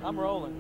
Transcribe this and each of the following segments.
I'm rolling.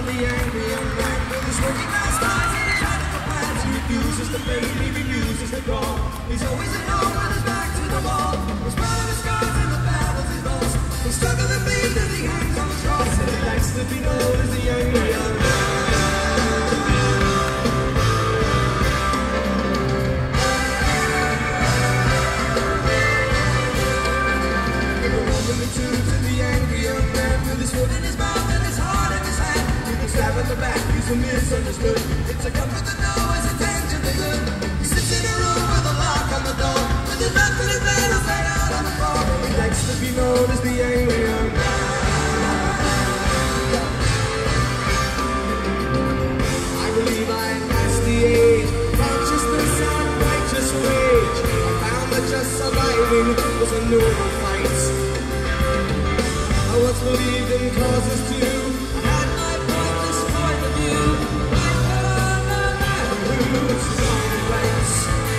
the angry young man with his working class ties and his radical plans. He refuses to pay, he refuses to call. He's always alone with his back to the wall. He's proud of his scars and the battles he's lost. He's stuck in the beat as he hangs on the cross, and he likes to be known as the angry young man. The Toots and the angry young man with his foot in his mouth and his heart in his hand. With a stab at the back, he's a misunderstood. It's a comfort to know his intentions are good. He sits in a room with a lock on the door, with his back to his nails laid out on the floor. He likes to be known as the angry young man. I believe I passed the age, righteousness and righteous rage. I found that just surviving was a noble fight. I once believed in causes too. I had my pointless point of view. I found the man who's wrong rights.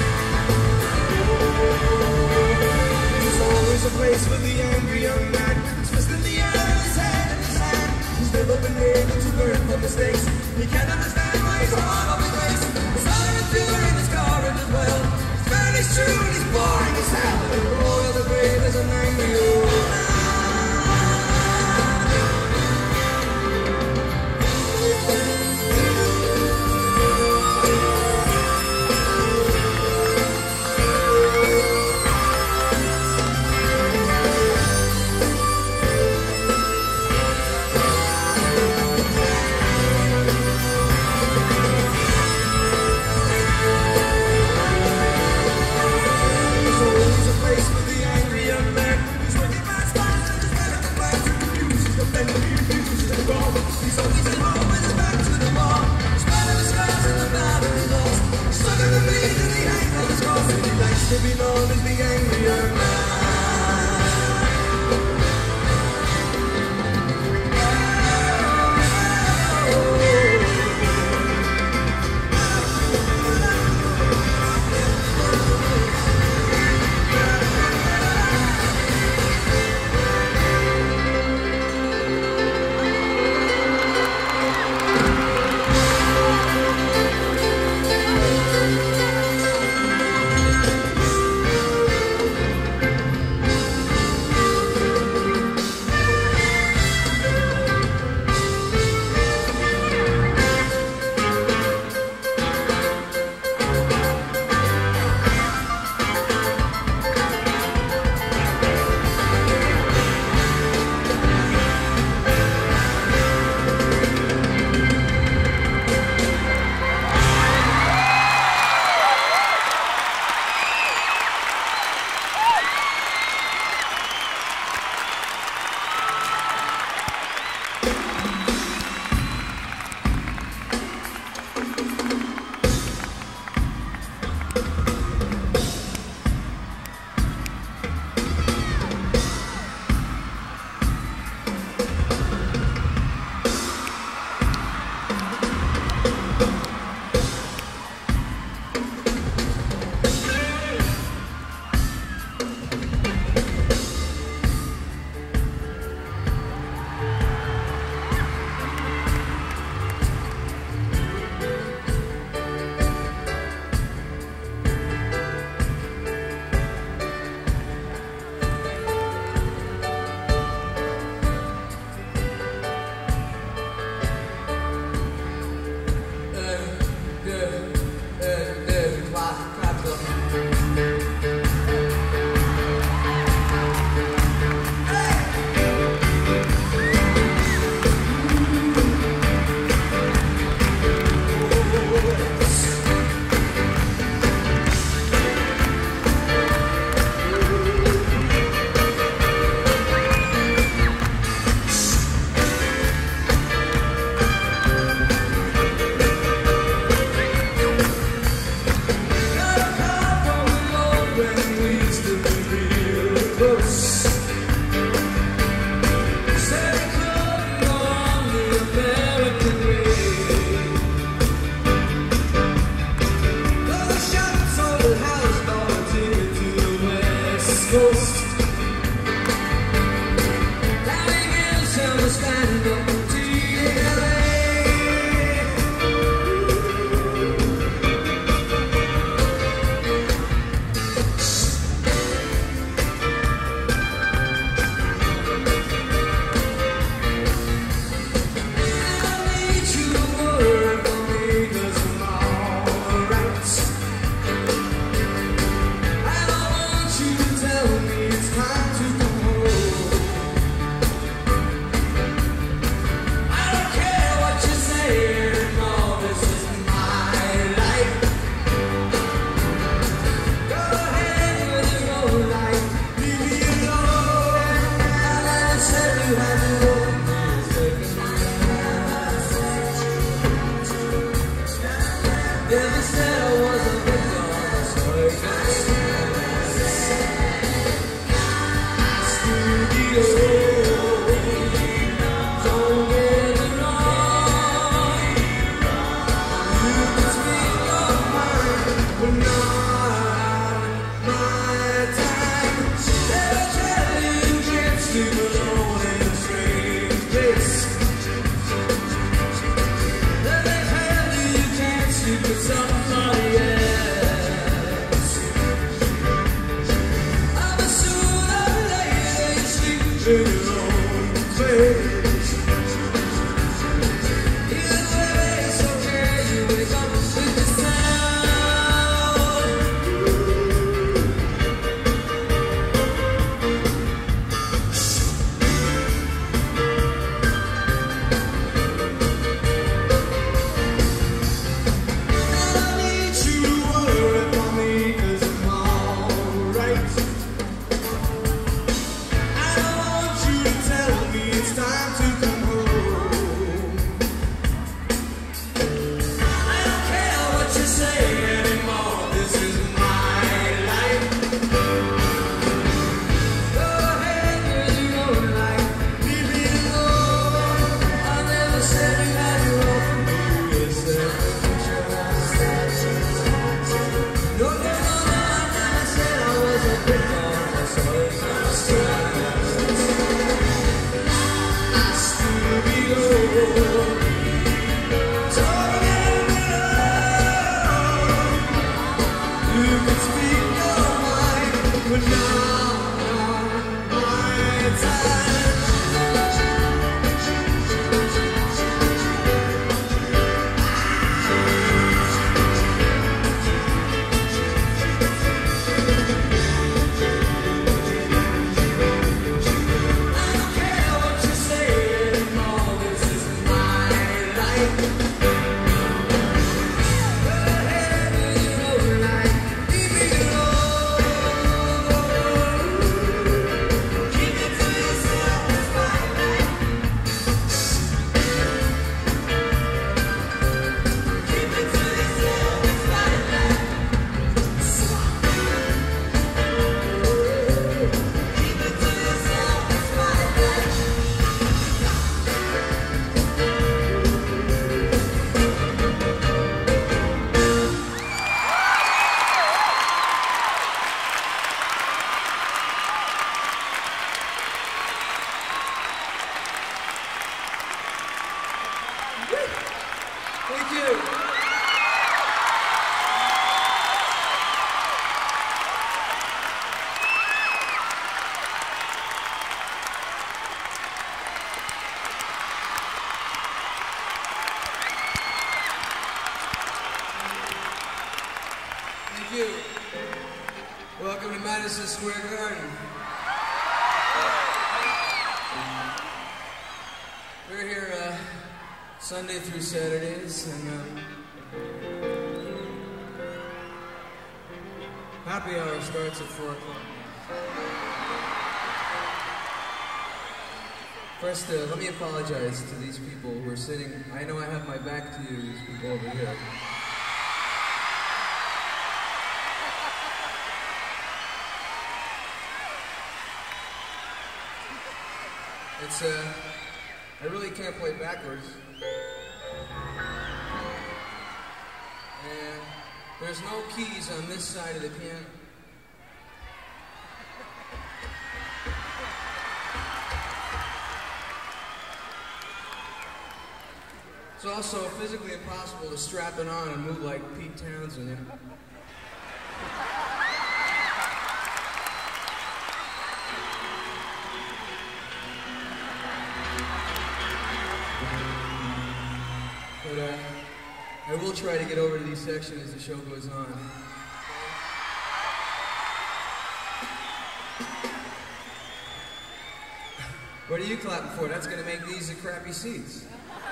There's always a place for the angry young man. His fist in the air, his head in his hand. He's never been able to learn from mistakes. He can't understand why he's hard on his race. His honor is pure and his courage as well. His man is true and he's boring as hell. And royal the grave is an angry old man. in your own place. Either way, it's okay, you wake up with the sound. I don't need you to worry about me, 'cause I'm alright. I don't want you to tell me it's time to come home. I don't care what you say anymore, this is my life. Go ahead, girl, you know what I like. Leave me alone. I never said you had to run from me. You said no, no, no, no, I never said I was a big dog. That's all it comes to. I still be low. Talking alone. You can speak your mind, but not my time. I don't care what you say anymore, this is my life. Go ahead, you know what I like. Leave me alone. Keep it to yourself, it's my life. Keep it to yourself, it's my life. Keep it to yourself, it's my life. Thank you. Thank you. Welcome to Madison Square Garden. We're here Sunday through Saturdays, and happy hour starts at 4 o'clock. First, let me apologize to these people who are sitting. I know I have my back to you, these people over here. It's I really can't play backwards. And there's no keys on this side of the piano. It's also physically impossible to strap it on and move like Pete Townsend, you know? But I will try to get over to these sections as the show goes on. What are you clapping for? That's going to make these the crappy seats.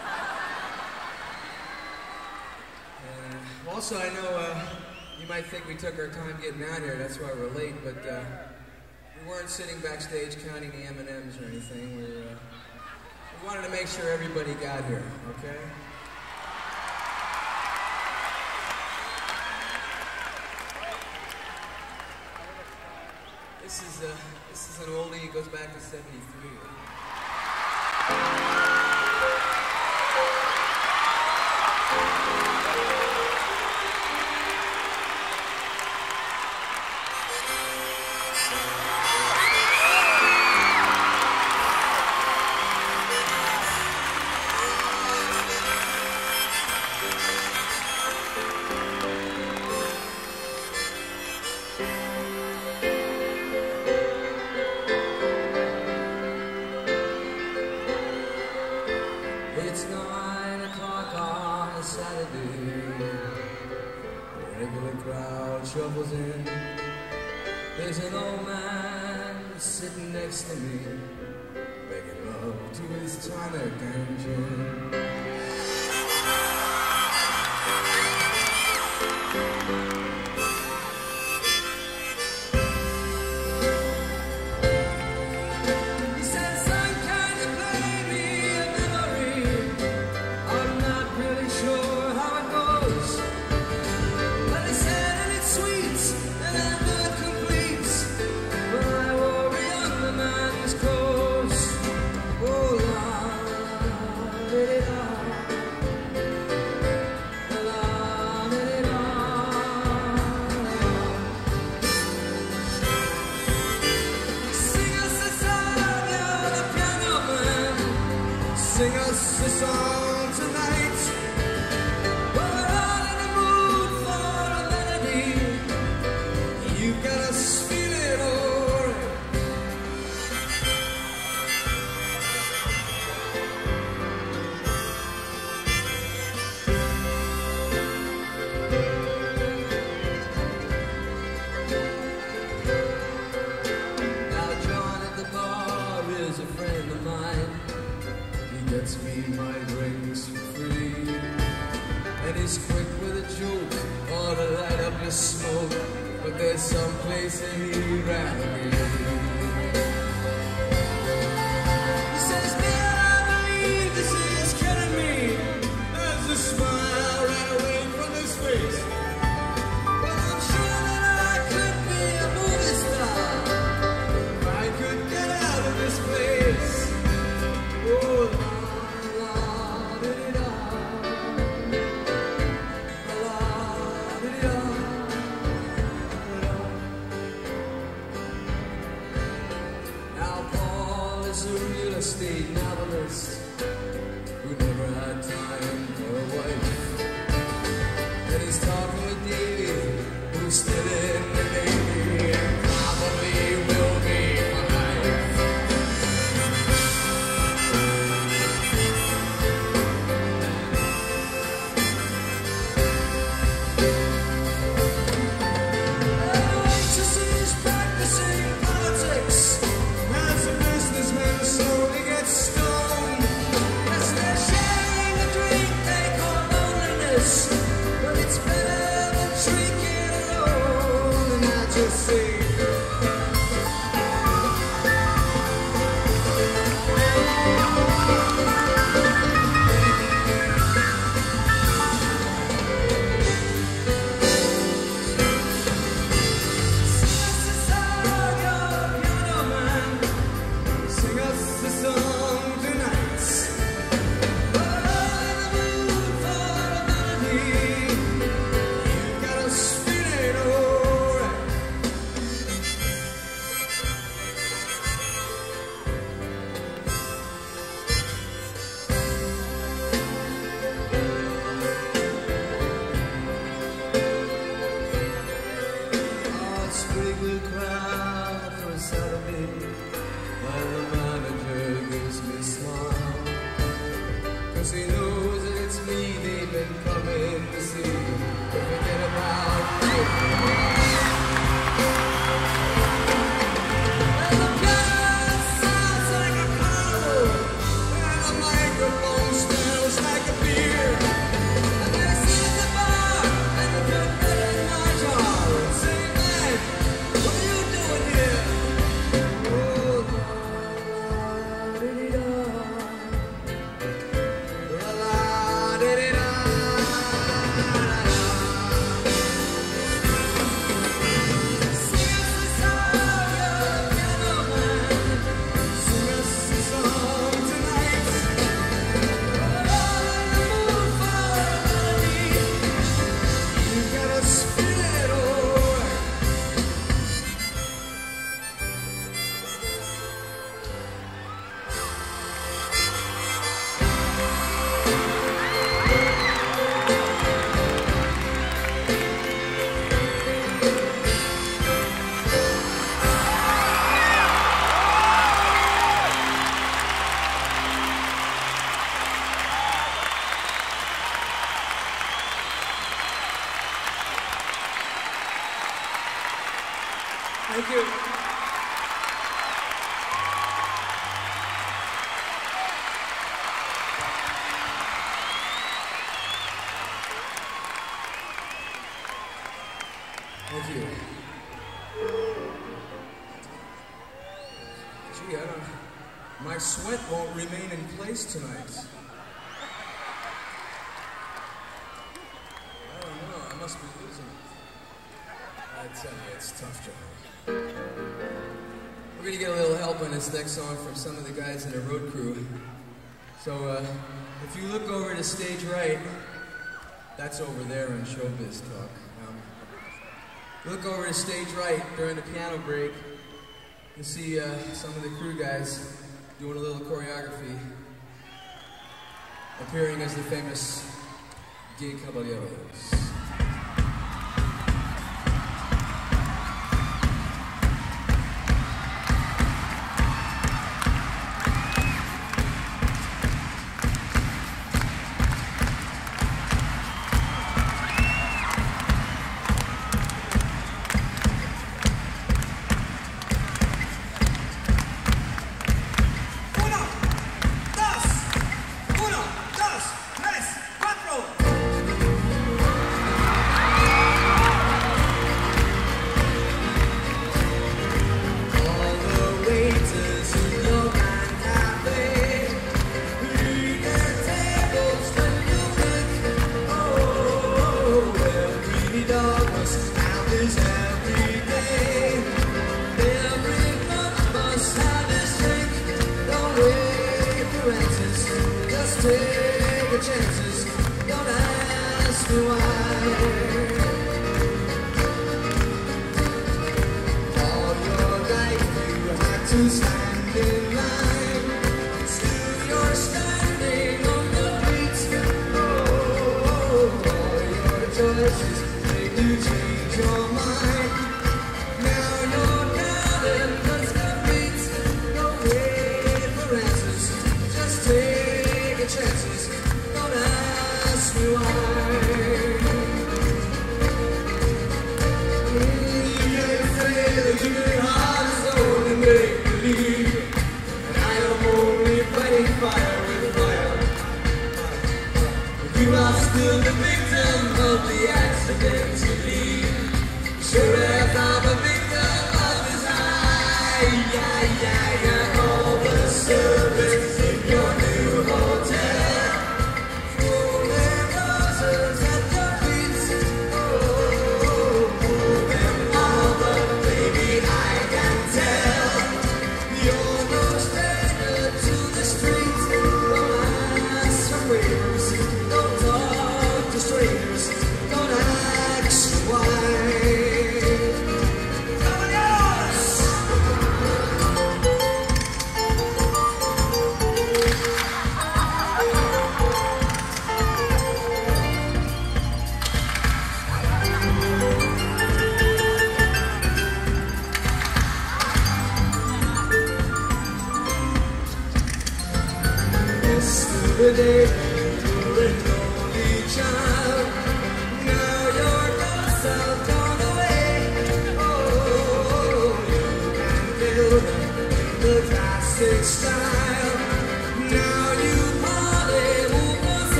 Also, I know you might think we took our time getting out here. That's why we're late, but we weren't sitting backstage counting the M&Ms or anything. We wanted to make sure everybody got here, okay? This is an oldie. It goes back to '73. troubles in. There's an old man sitting next to me, making love to his tonic and gin. Sing us a song tonight. We're all in the mood for a melody. You got us feeling alright. Now John at the bar is a friend of mine. Gets me my drinks for free, and he's quick with a joke or to light up your smoke, but there's some place that he'd rather be. He says, man, I believe this is killing me. There's a smile right away from his face, but I'm sure that I could be a movie star if I could get out of this place. Oh, estate novelist who never had time for a wife, and he's talking with Davey, who's still in the Navy and probably will be for life. Waitress is practicing politics as a businessman, so he gets stoned. Yes, they're sharing a drink they call loneliness, but it's better than drinking alone. And I Gee, my sweat won't remain in place tonight. I don't know, I must be losing it. I tell you, it's tough job. We're gonna get a little help on this next song from some of the guys in the road crew. So, if you look over to stage right, that's over there in Showbiz Talk. Look over to stage right during the piano break. You see some of the crew guys doing a little choreography, appearing as the famous Gay Caballeros.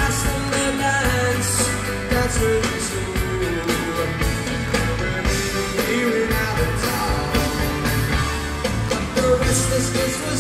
That's really true.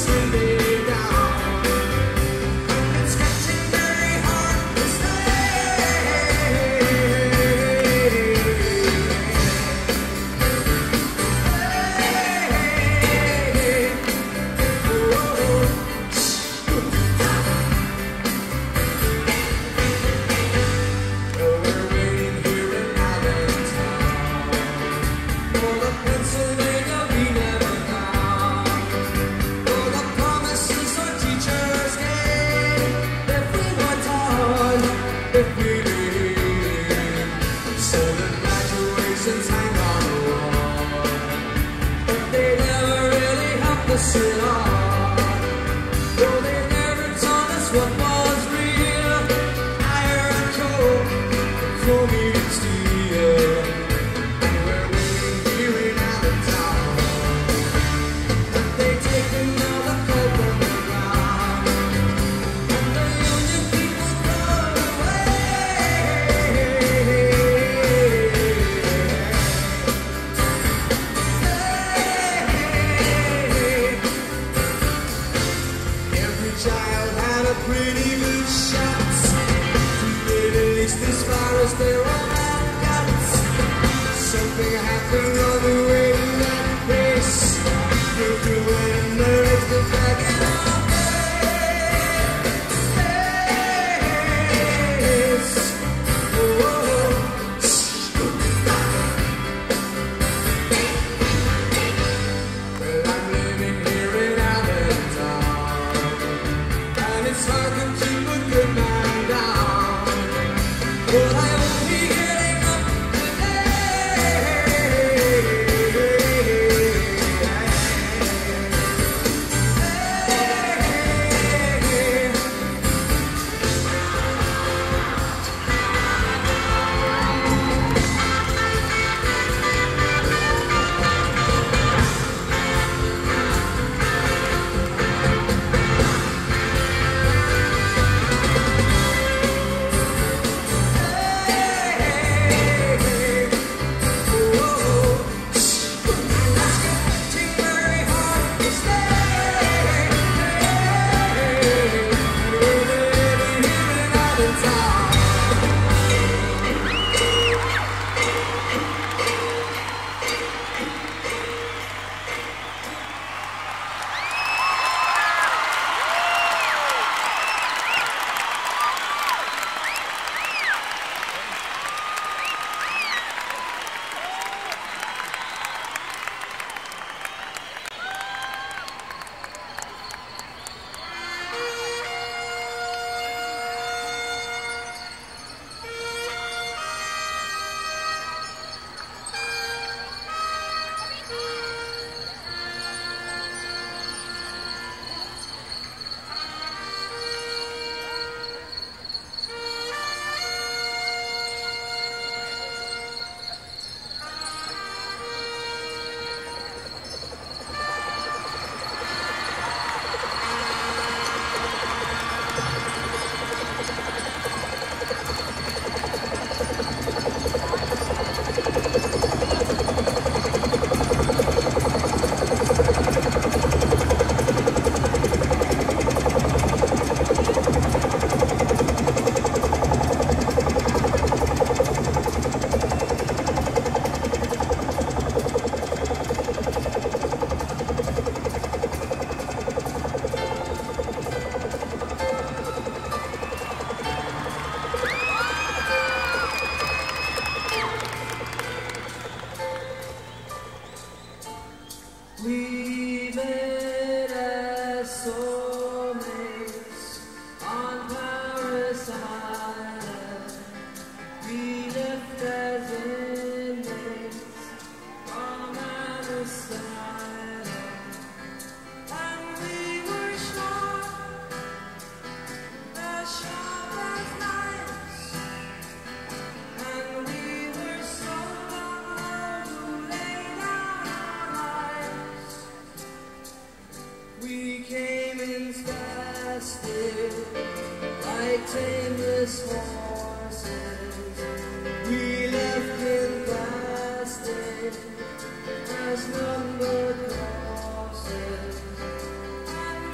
as numbered crosses, and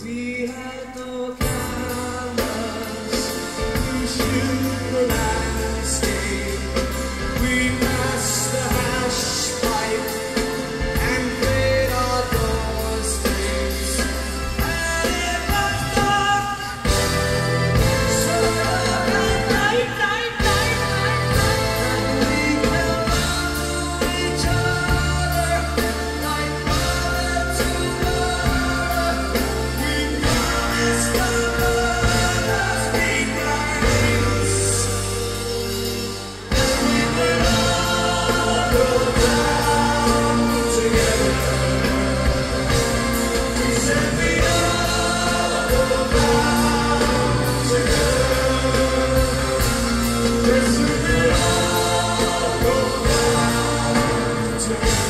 We had no cameras to shoot the landscape. We passed the hash pipe and played our doorsteps. And it was dark, so dark and night. And we held on to each other like mother to mother. We promised our brothers big rights. And we would all go down together. We said we'd all go down together. Yes, we would all go down together.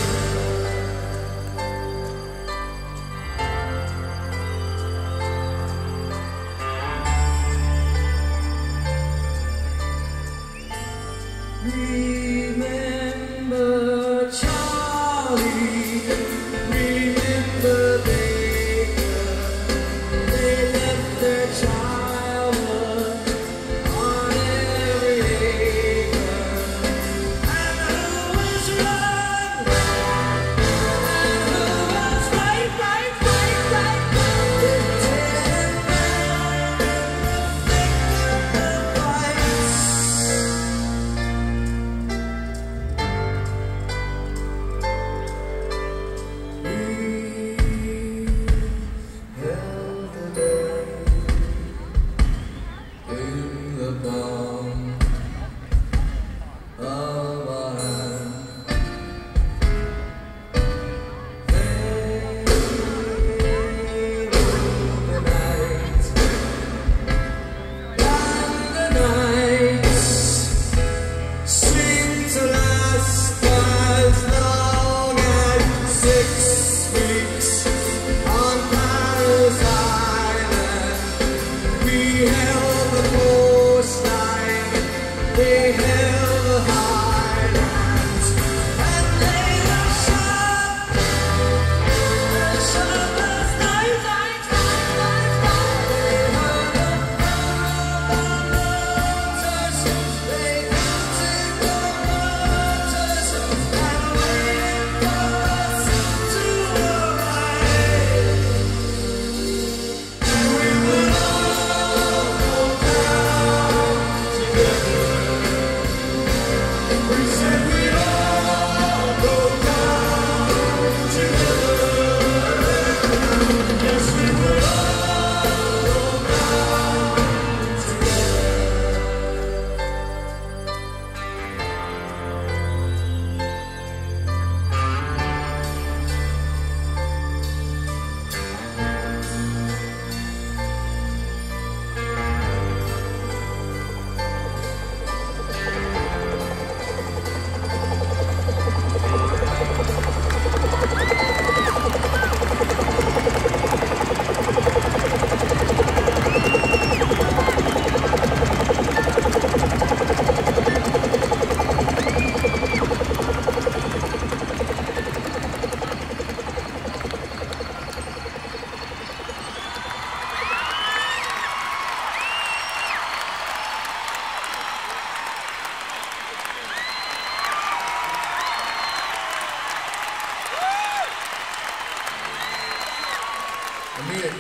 Remember Charlie, remember Baker. They left their childhood on every acre. And who was wrong? And who was right? They didn't know the fights. We held the day in the palm of our hand. They ruled the night, and the nights seemed to last as long as 6 weeks on Paris Island. We held the coastline, they held the highlands, and they were sharp as night. They heard the roar of motors, they counted the motors and waited for us to arrive. And we would all go down together. We said we'd all go down together. Yes, we would all go down together. I mean it.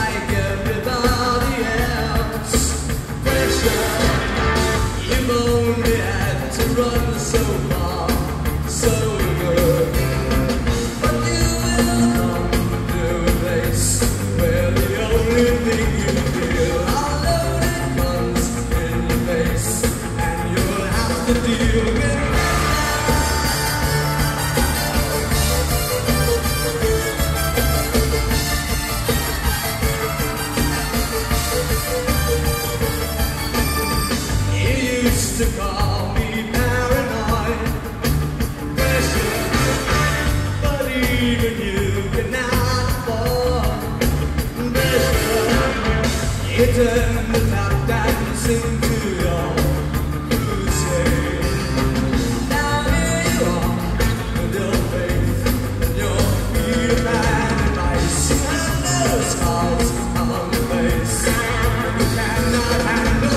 like everybody else. Pressure, you've only had to run so far, so good. But you will come to a place where the only thing you feel are loaded guns in your face, and you'll have to deal with it. To call me paranoid, pressure, but even you cannot afford pressure. You turn the tap dance into your crusade. Now here you are, with your faith and your feet and advice. You have no scars on your face, and you cannot handle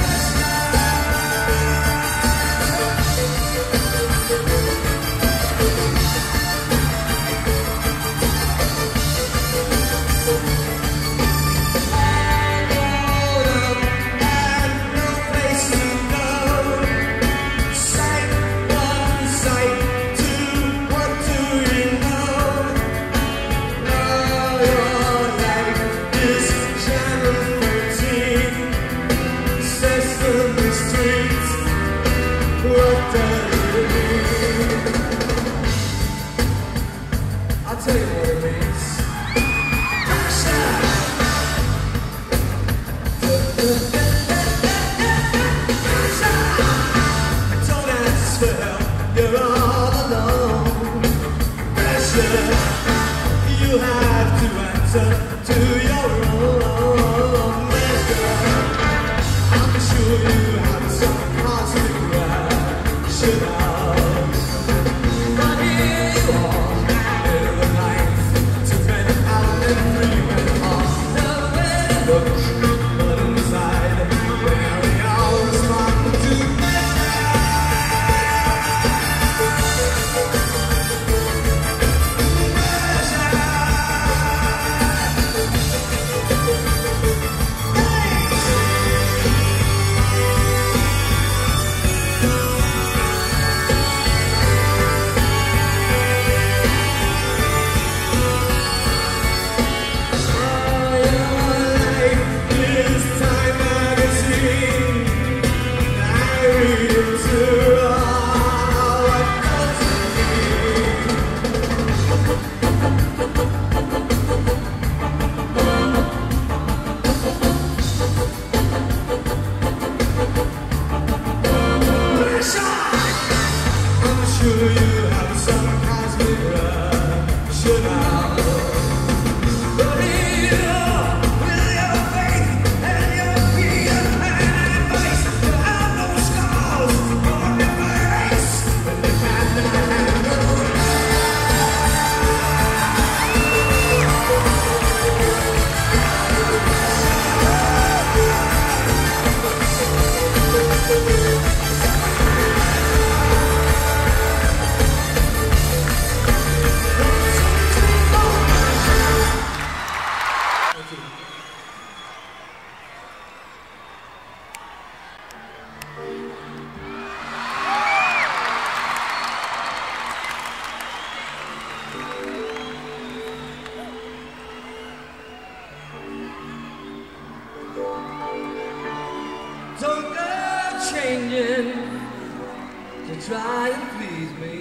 try and please me.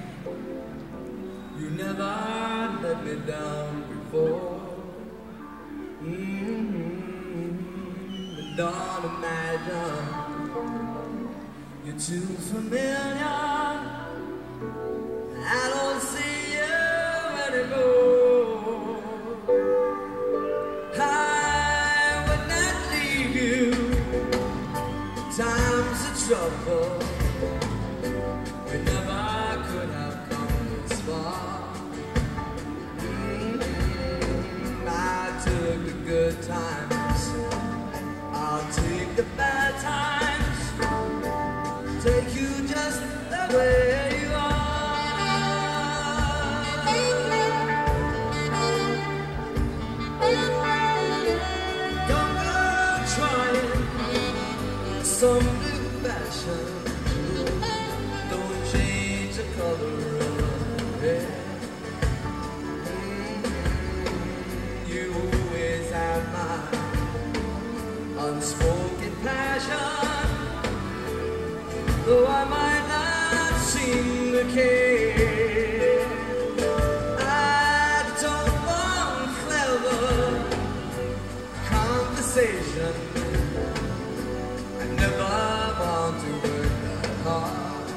You never let me down before. But don't imagine you're too familiar. I don't see you anymore. I would not leave you times of trouble. We never could have come this far. I took the good times, I'll take the bad times. Take you just the way some new fashion. Don't change the color of her hair. You always have my unspoken passion, though I might not seem to care. I don't want clever conversation. I never want to work that hard.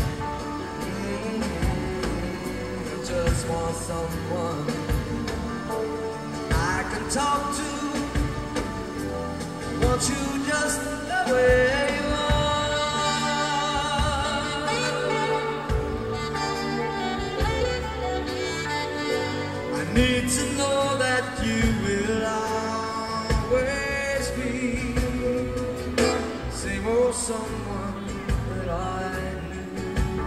I just want someone I can talk to. Want you just the way you are. I need to know that you will always be same old someone that I knew.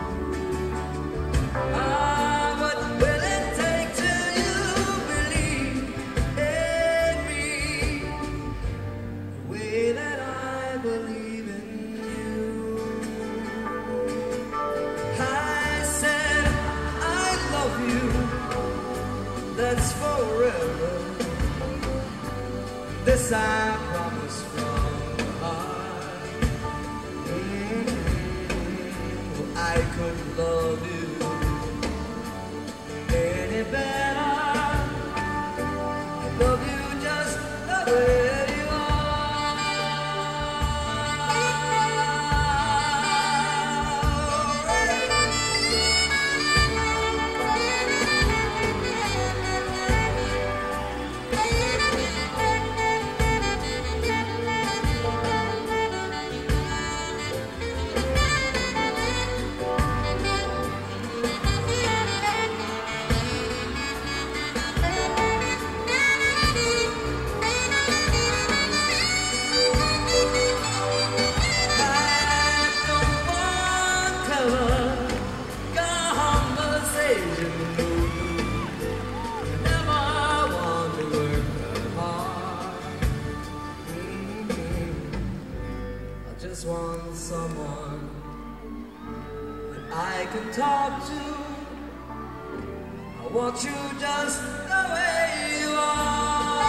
What will it take till you believe in me the way that I believe in you? I said I love you, that's forever. This I promise from the heart. Well, I couldn't love you any better. I love you just the way you want someone that I can talk to. I want you just the way you are.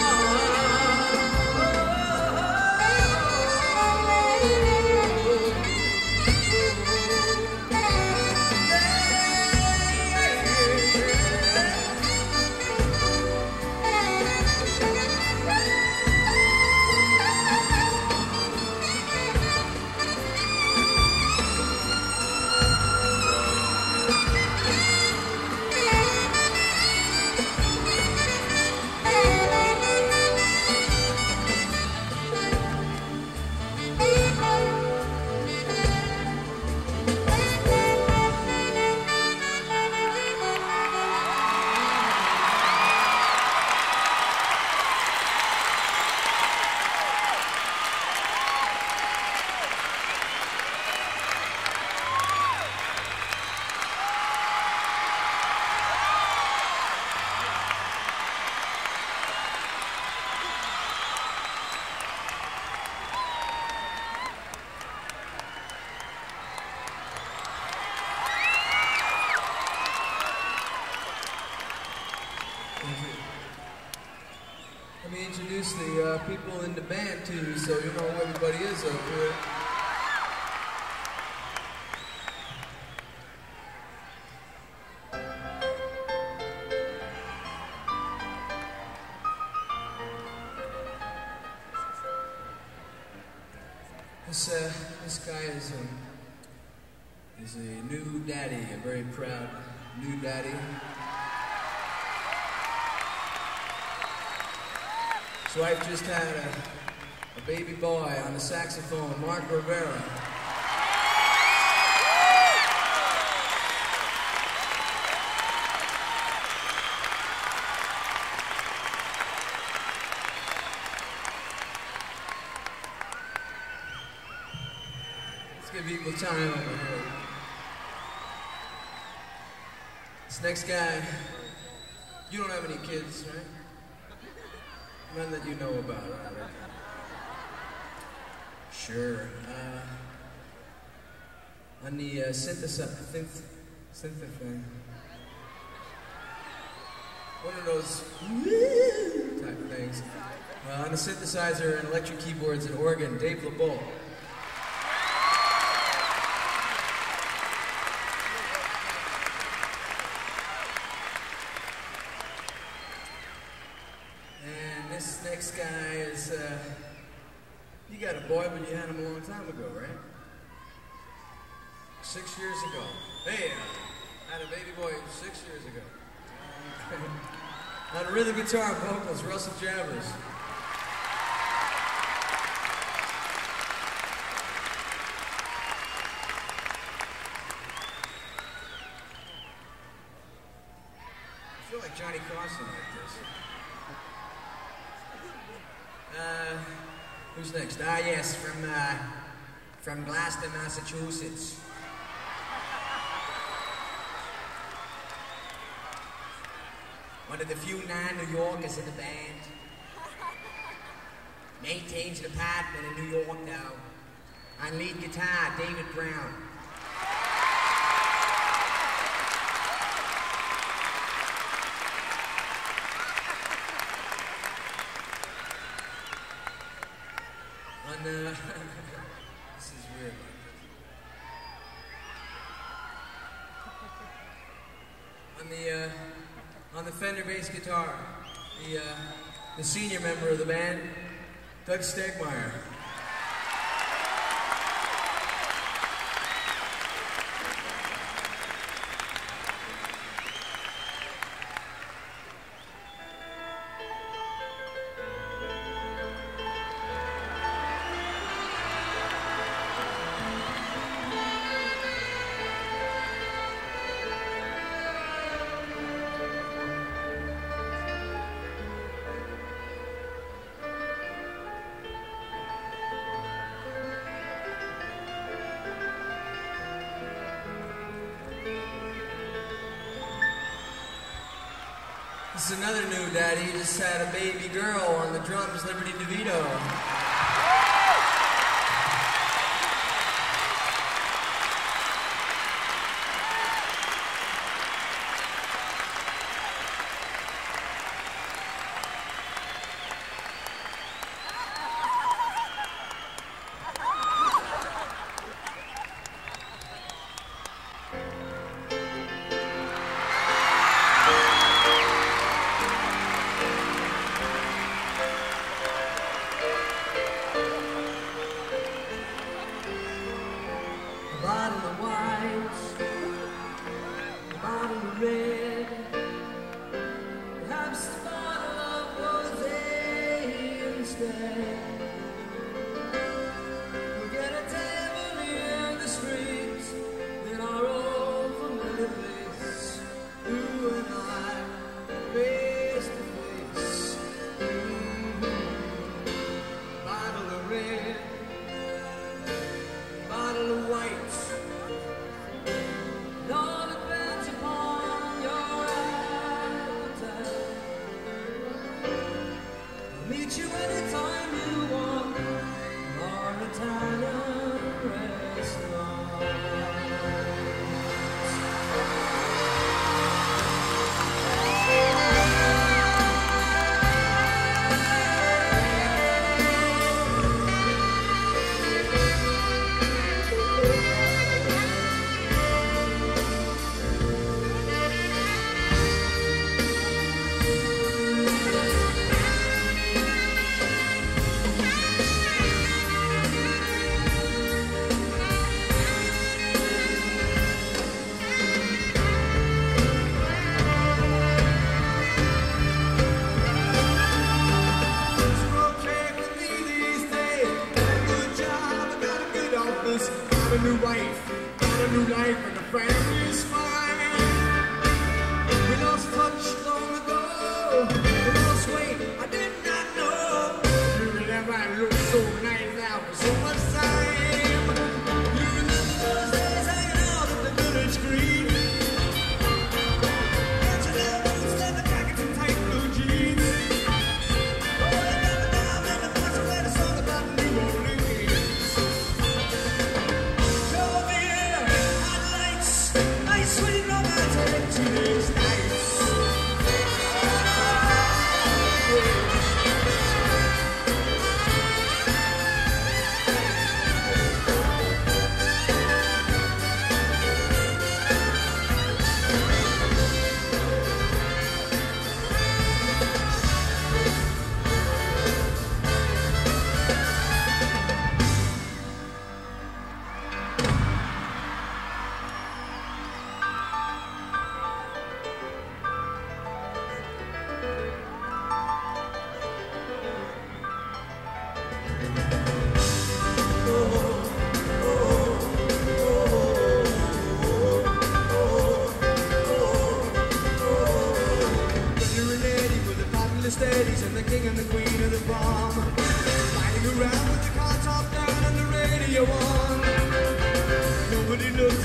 Let me introduce the people in the band too, so you know who everybody is up here. This guy is a new daddy, a very proud new daddy. His wife just had a baby boy on the saxophone, Mark Rivera. Let's give people time over here. This next guy, you don't have any kids, right? None that you know about, right? Sure. On the synthesizer, one of those type of things. On the synthesizer and electric keyboards and organ, Dave LeBeau. And this next guy is, you got a boy, but you had him a long time ago, right? 6 years ago. Hey, I had a baby boy 6 years ago. On rhythm guitar and vocals, Russell Jabbers. I feel like Johnny Carson like this. Who's next? Ah, yes, from Gloucester, Massachusetts. One of the few non-New Yorkers in the band. Maintains an apartment in New York now. On lead guitar, David Brown. On the... this is weird. On the Fender bass guitar, the senior member of the band, Doug Stegmeyer. This is another new daddy. He just had a baby girl on the drums, Liberty DeVito.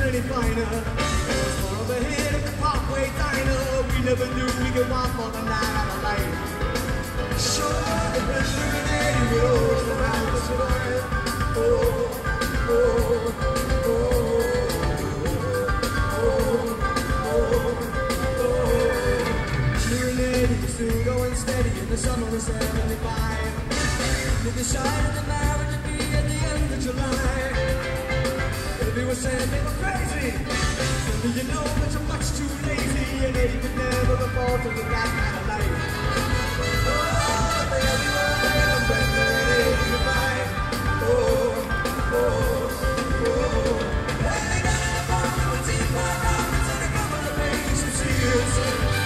any finer. It was far up ahead at the Parkway Diner. We never knew we could walk more than 9 out of light. Sure, the prisoner in Eddie Rose, the round was survived. Soon going steady in the summer of 75. Did the shine of the marriage to be at the end of July? Baby was saying they were crazy. So you know that you're much too lazy, and Eddie could never afford to live that kind of life. Oh, baby, oh, baby, Eddie goodbye. Hey, they got an apartment with teapot carpets and a couple of babies from Sears.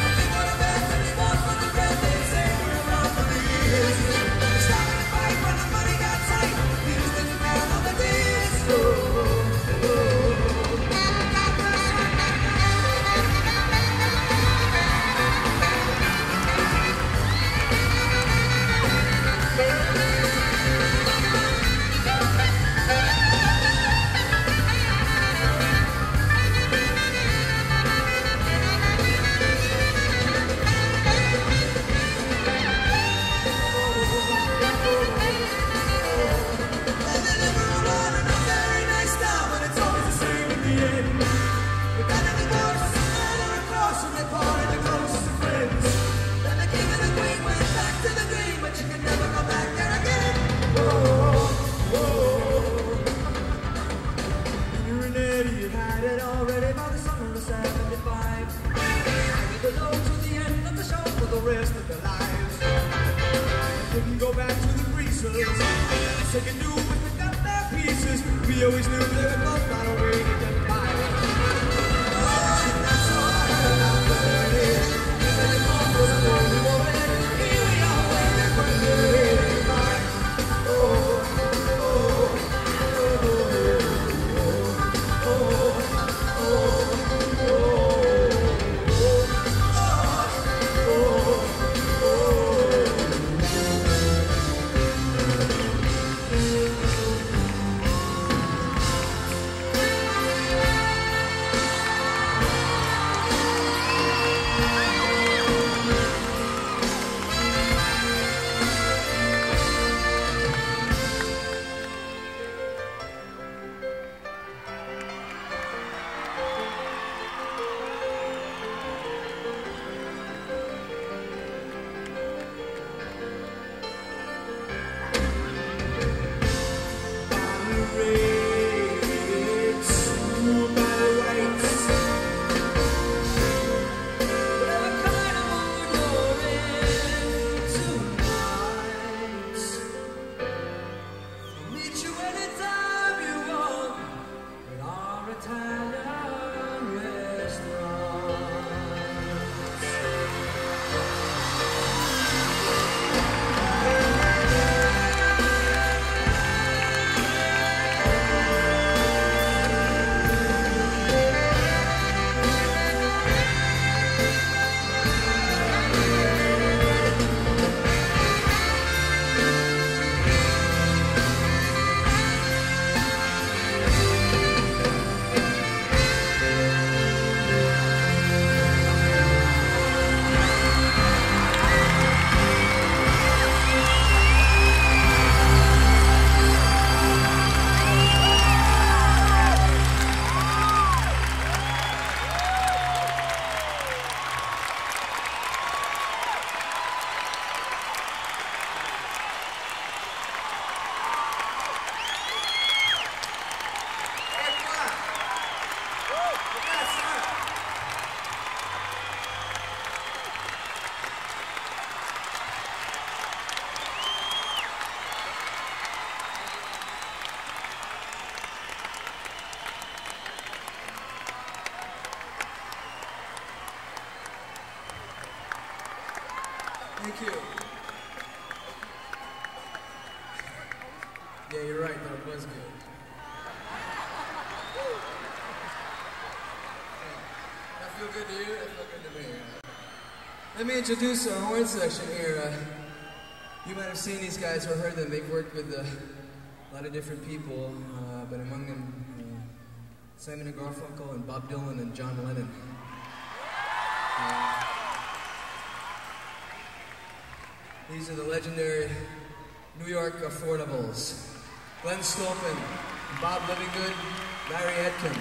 Thank you. Yeah, you're right, that was good. That feel good to you? That feel good to me. Let me introduce our horn section here. You might have seen these guys or heard them. They've worked with a lot of different people, but among them, Simon and Garfunkel and Bob Dylan and John Lennon. These are the legendary New York Affordables. Glenn Stolpen, Bob Livingood, Larry Etkin.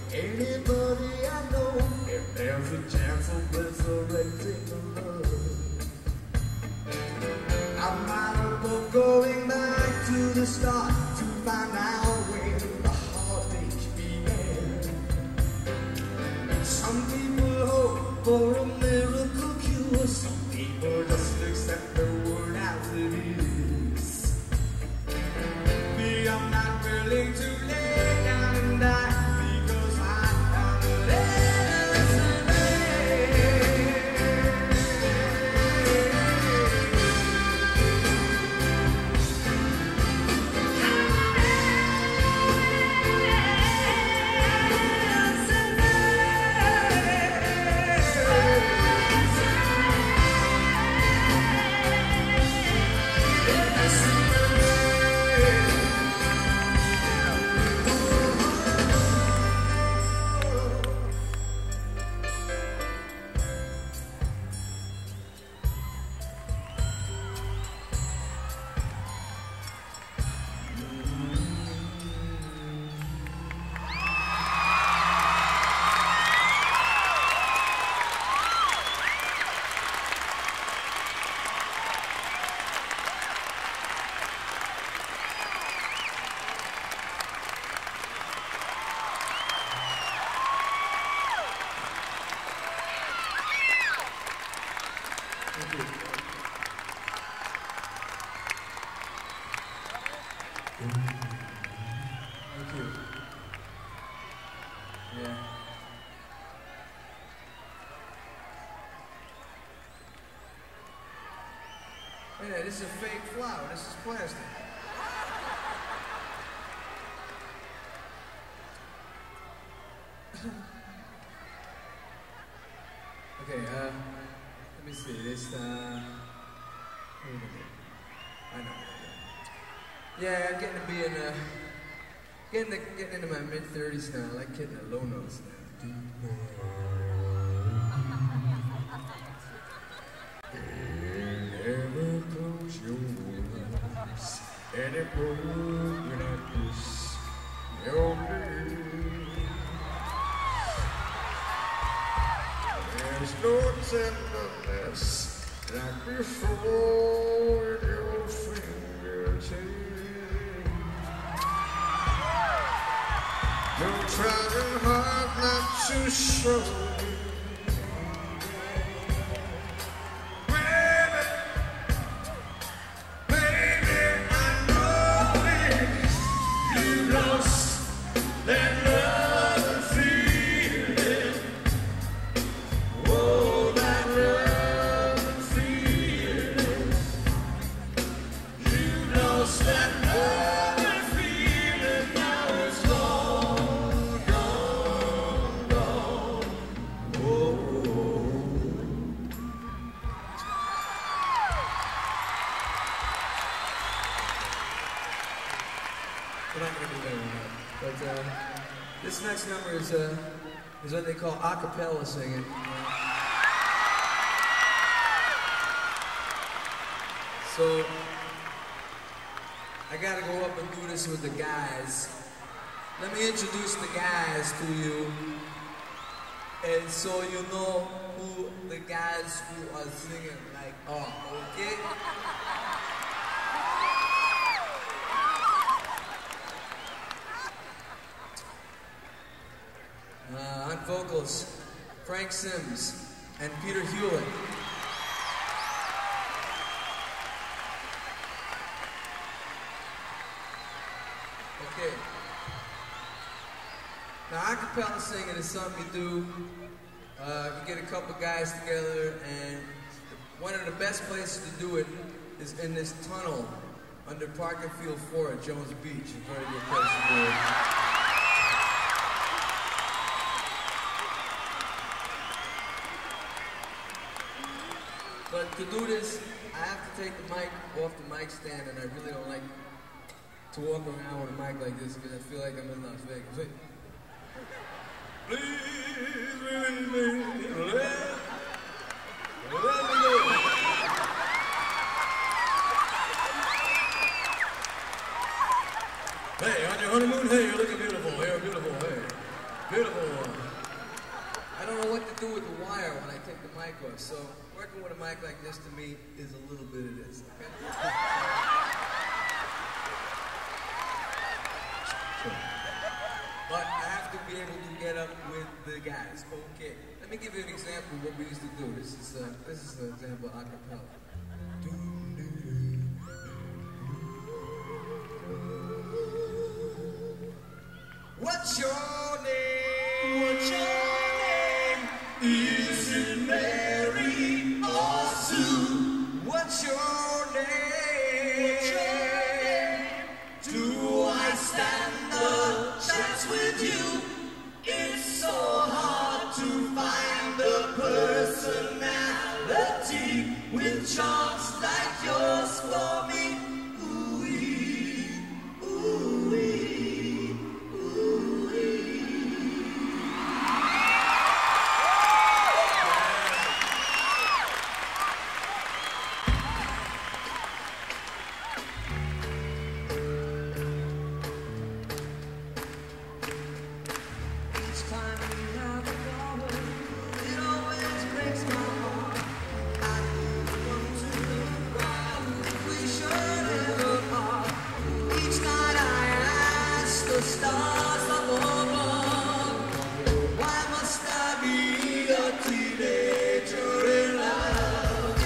Anybody I know, if there's a chance of resurrecting the love. start to find out where the heartache began. Some people hope for a miracle cure. Some people just accept the world as it is. Me, I'm not willing to lay down and die because I am Yeah, this is a fake flower. This is plastic. Okay, let me see. This, I know. Yeah, I'm getting to be in, getting into my mid-30s now. I like hitting the low notes now. Never close your eyes, and it broken like this. There's no tenderness like before in your fingertips. You're trying hard not to show. This next number is what they call a cappella singing. So I gotta go up and do this with the guys. Let me introduce the guys to you, and so you know who the guys who are singing like are, okay? On vocals, Frank Sims and Peter Hewlett. Okay. Now, acapella singing is something you do. You get a couple guys together, and one of the best places to do it is in this tunnel under Parker Field 4 at Jones Beach. A very good place to do it. But to do this, I have to take the mic off the mic stand, and I really don't like to walk around with a mic like this because I feel like I'm in Las Vegas. Wait. Please release me, let me go. Hey, on your honeymoon, hey, you're looking beautiful, you're beautiful, hey. Beautiful. I don't know what to do with the wire when I take the mic off, so working with a mic like this to me is a little bit of this, okay? but I have to be able to get up with the guys. Okay. Let me give you an example of what we used to do. This is an example of acapella. What's your name? What's your name? Is it Mary or Sue? What's your name? What's your name? Do I stand a chance with you? It's so hard to find a personality with charms like yours for me. Ooh-wee, ooh-wee, ooh-wee. Each time we have a problem, it always breaks my heart. I want to cry, we should ever part. Each night I ask the stars up above, why must I be a teenager in love?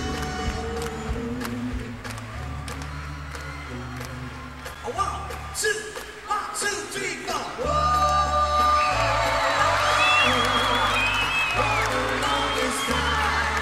One, two, 3, 4. Whoa. For the longest time,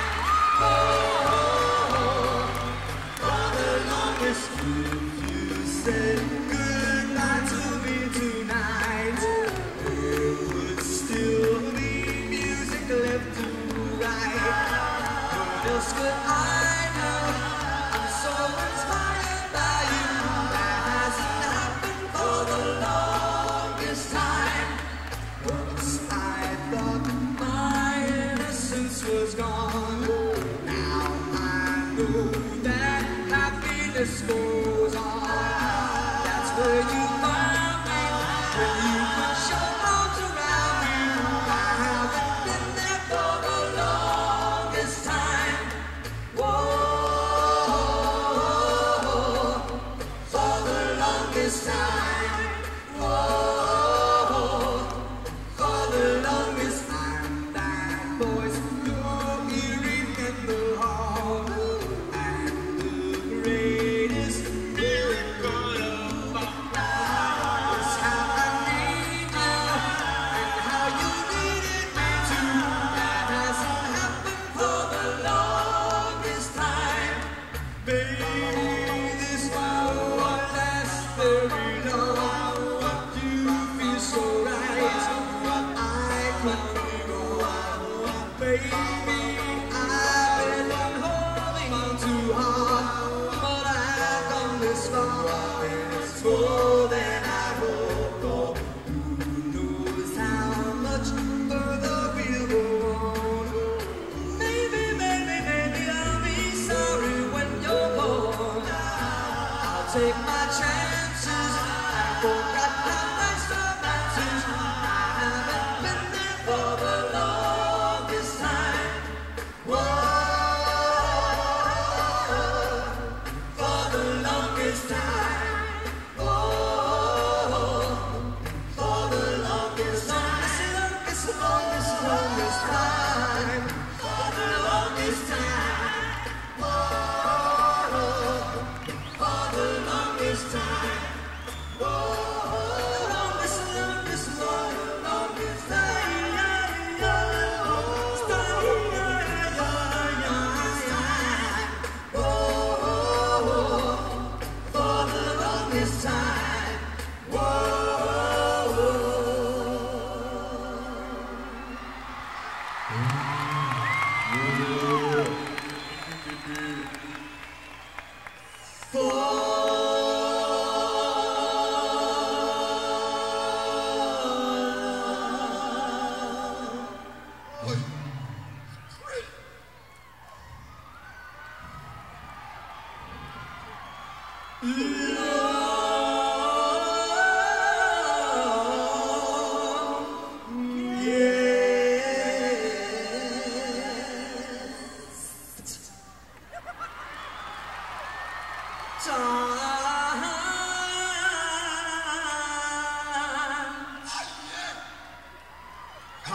for the longest you said goodnight to me tonight. There would still be music left to write. What else could I know? I'm so inspired by you. That hasn't happened for the longest time. Once I thought my innocence was gone. Now I know that happiness goes on. That's where you found me, when you put your arms around me. I haven't been there for the longest time. Whoa, for the longest time. Whoa, for the longest time. That voice you're hearing in the hall, and the greatest miracle of all is how I need you, and how you needed me too. That hasn't happened for the longest time. Baby, this won't last very long. You feel so right, I can't go on. Baby, I've been holding on too hard, but I've gone this far, and it's more than I hoped for. Who knows how much further we'll go on? Maybe I'll be sorry when you're gone. I'll take my chances. I forgot how nice the matches. I haven't been there for the longest time. Whoa, for the longest time. Whoa, for the longest time. It's the longest time. For the longest time. Whoa, for the longest time. Whoa, longest time.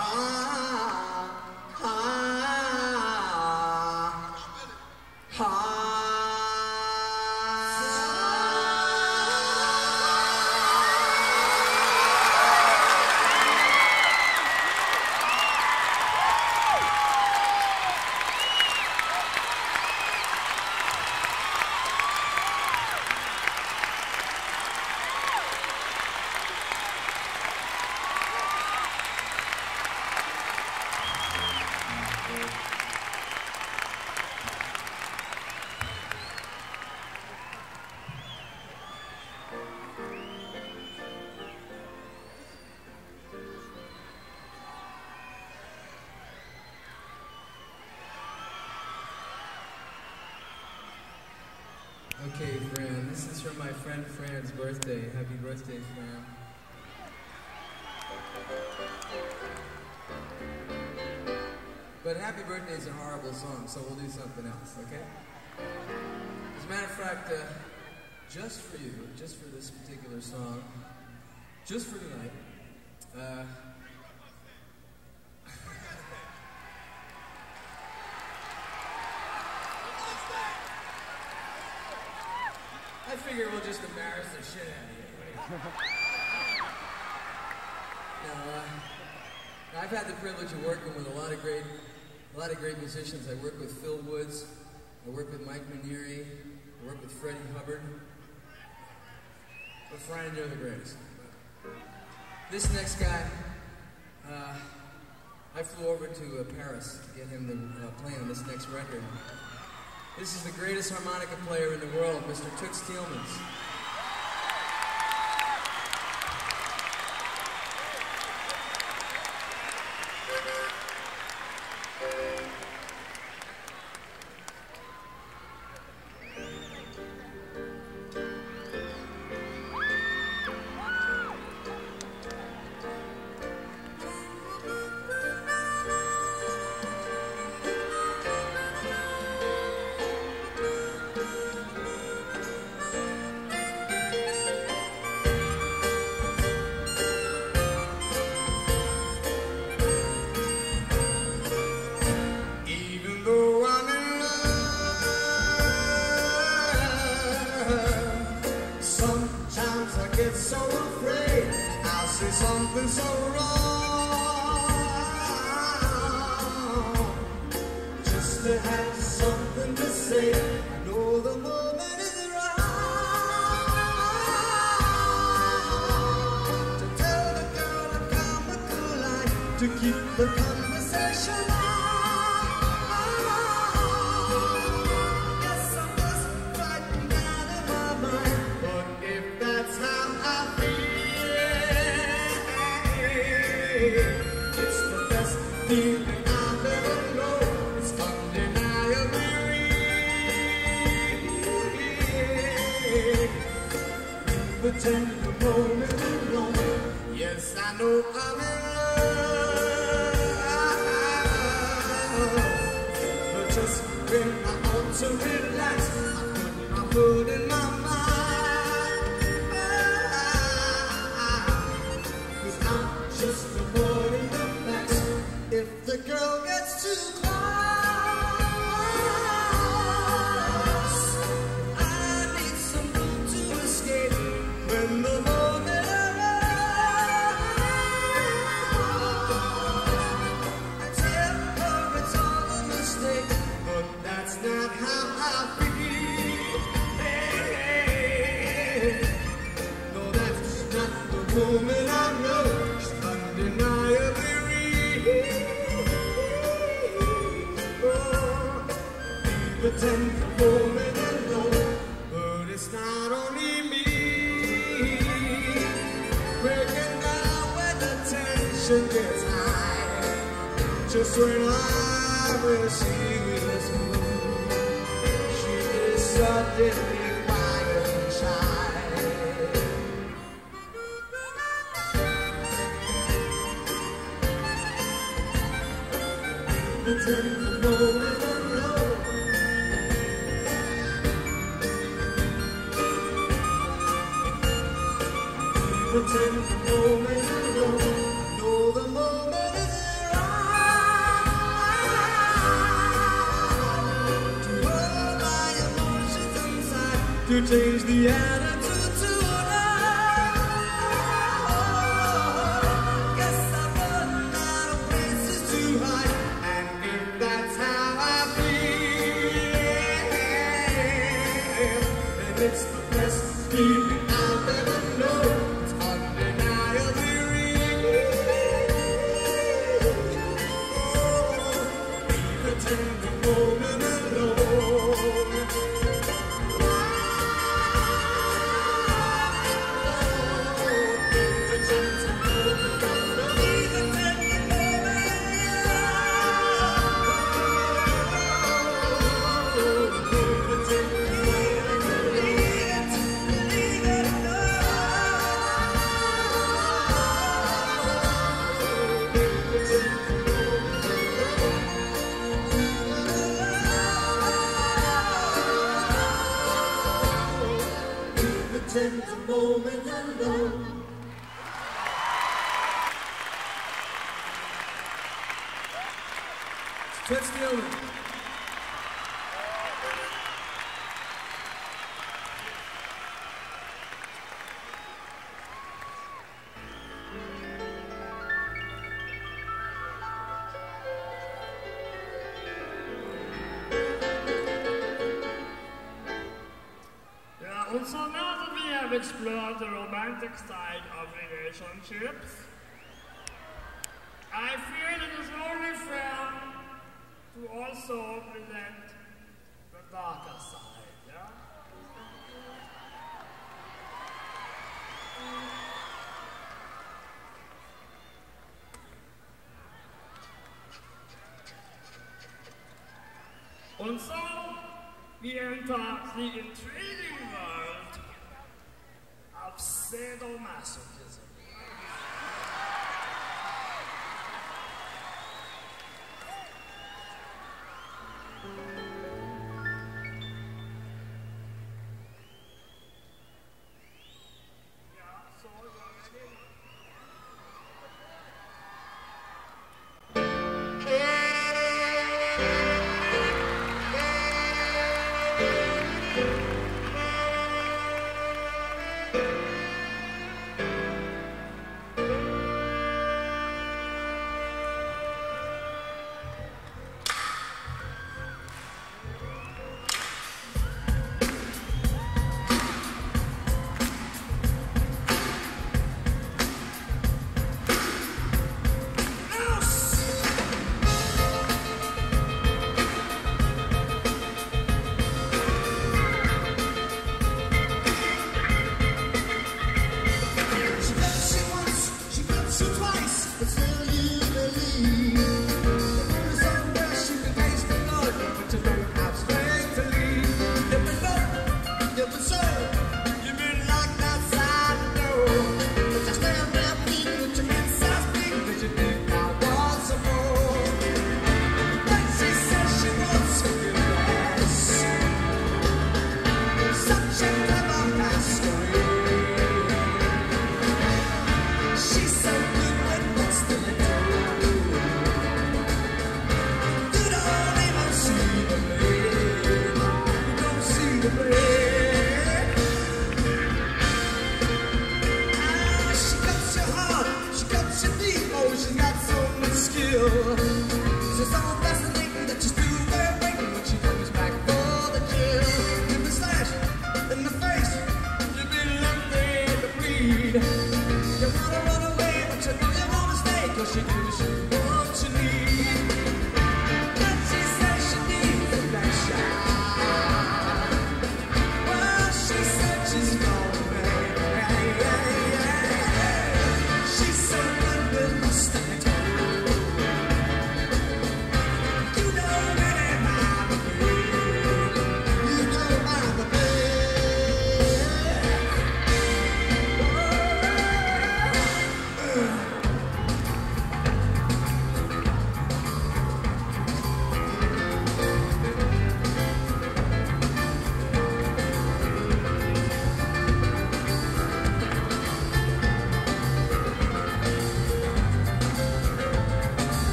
Okay, Fran, this is for my friend Fran's birthday. Happy birthday, Fran. But Happy Birthday is a horrible song, so we'll do something else, okay? As a matter of fact, just for you, just for this particular song, just for tonight, I figure we'll just embarrass the shit out of you, right? Now, I've had the privilege of working with a lot of great musicians. I work with Phil Woods, I work with Mike Manieri, I work with Freddie Hubbard. But Fran, you're the greatest. This next guy, I flew over to Paris to get him to play on this next record. This is the greatest harmonica player in the world, Mr. Toots Thielemans. Pretend the moment alone, know the moment is could change the attitude tonight. Guess I'm running out of places to hide, and if that's how I feel, then it's the best feeling I've ever known. It's undeniably real. Leave the tender moment alone. Tender moment alone. Toots, Thielemans. And so now that we have explored the romantic side of relationships, I feel it is only fair to also present the darker side, yeah? And so, we enter the intriguing world of sadomasochism. Yeah, so you're ready?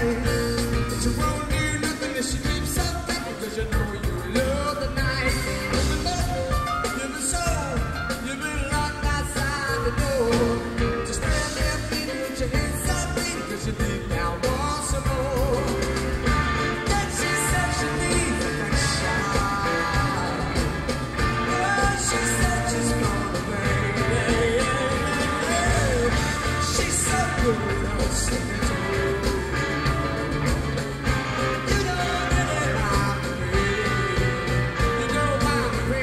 right. But you won't do nothing if she keeps up that, because you know you love the night. You've been sold, you've been locked outside the door. Just stand there feeling with your hands up, because you deep down want some more. Then she said she needs affection. Oh, she said she's gonna baby. She's so good with her singing too. You don't really mind me. You don't mind me.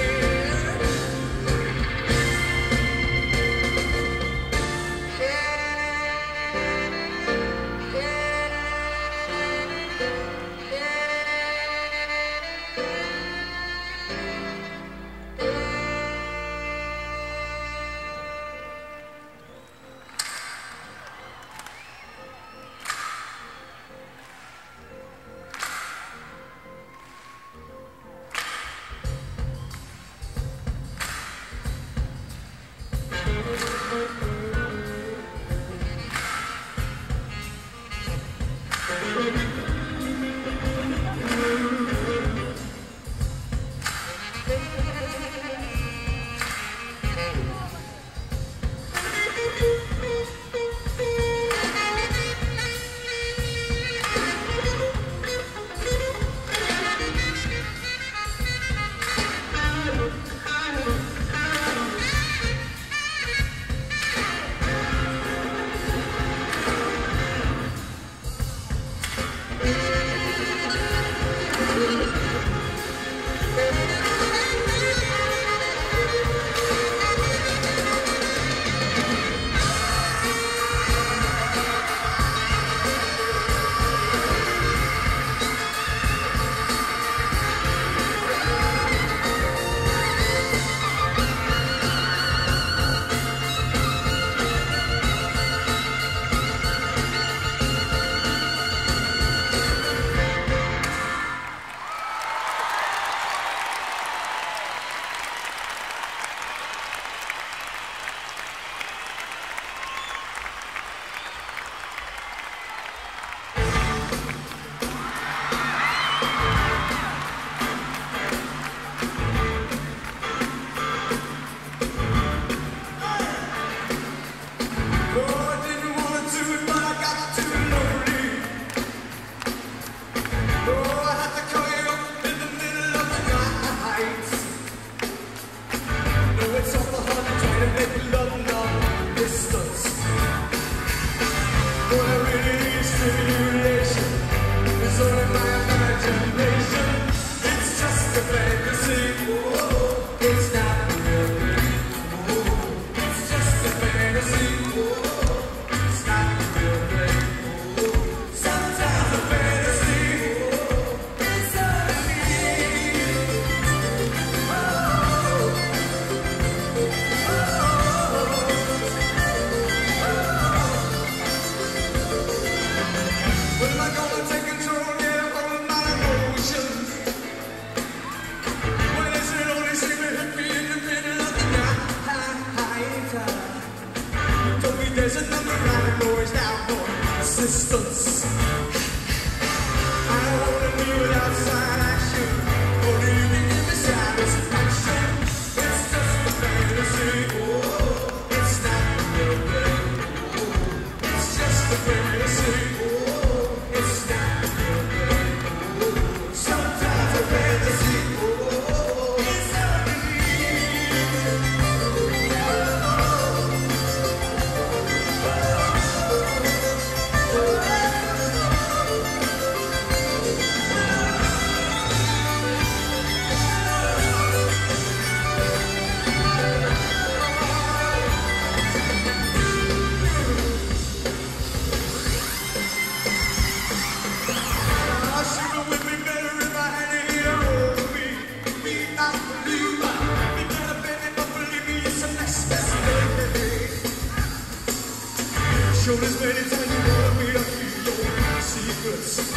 Shoulders many times you wanted me to feel your secrets.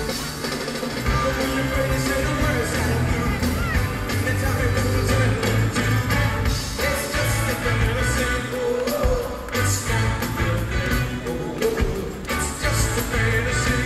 But when you're ready, say the words that I do. And tell me what to tell you to do. It's just a fantasy. Oh, it's not the real thing. Oh, it's just a fantasy.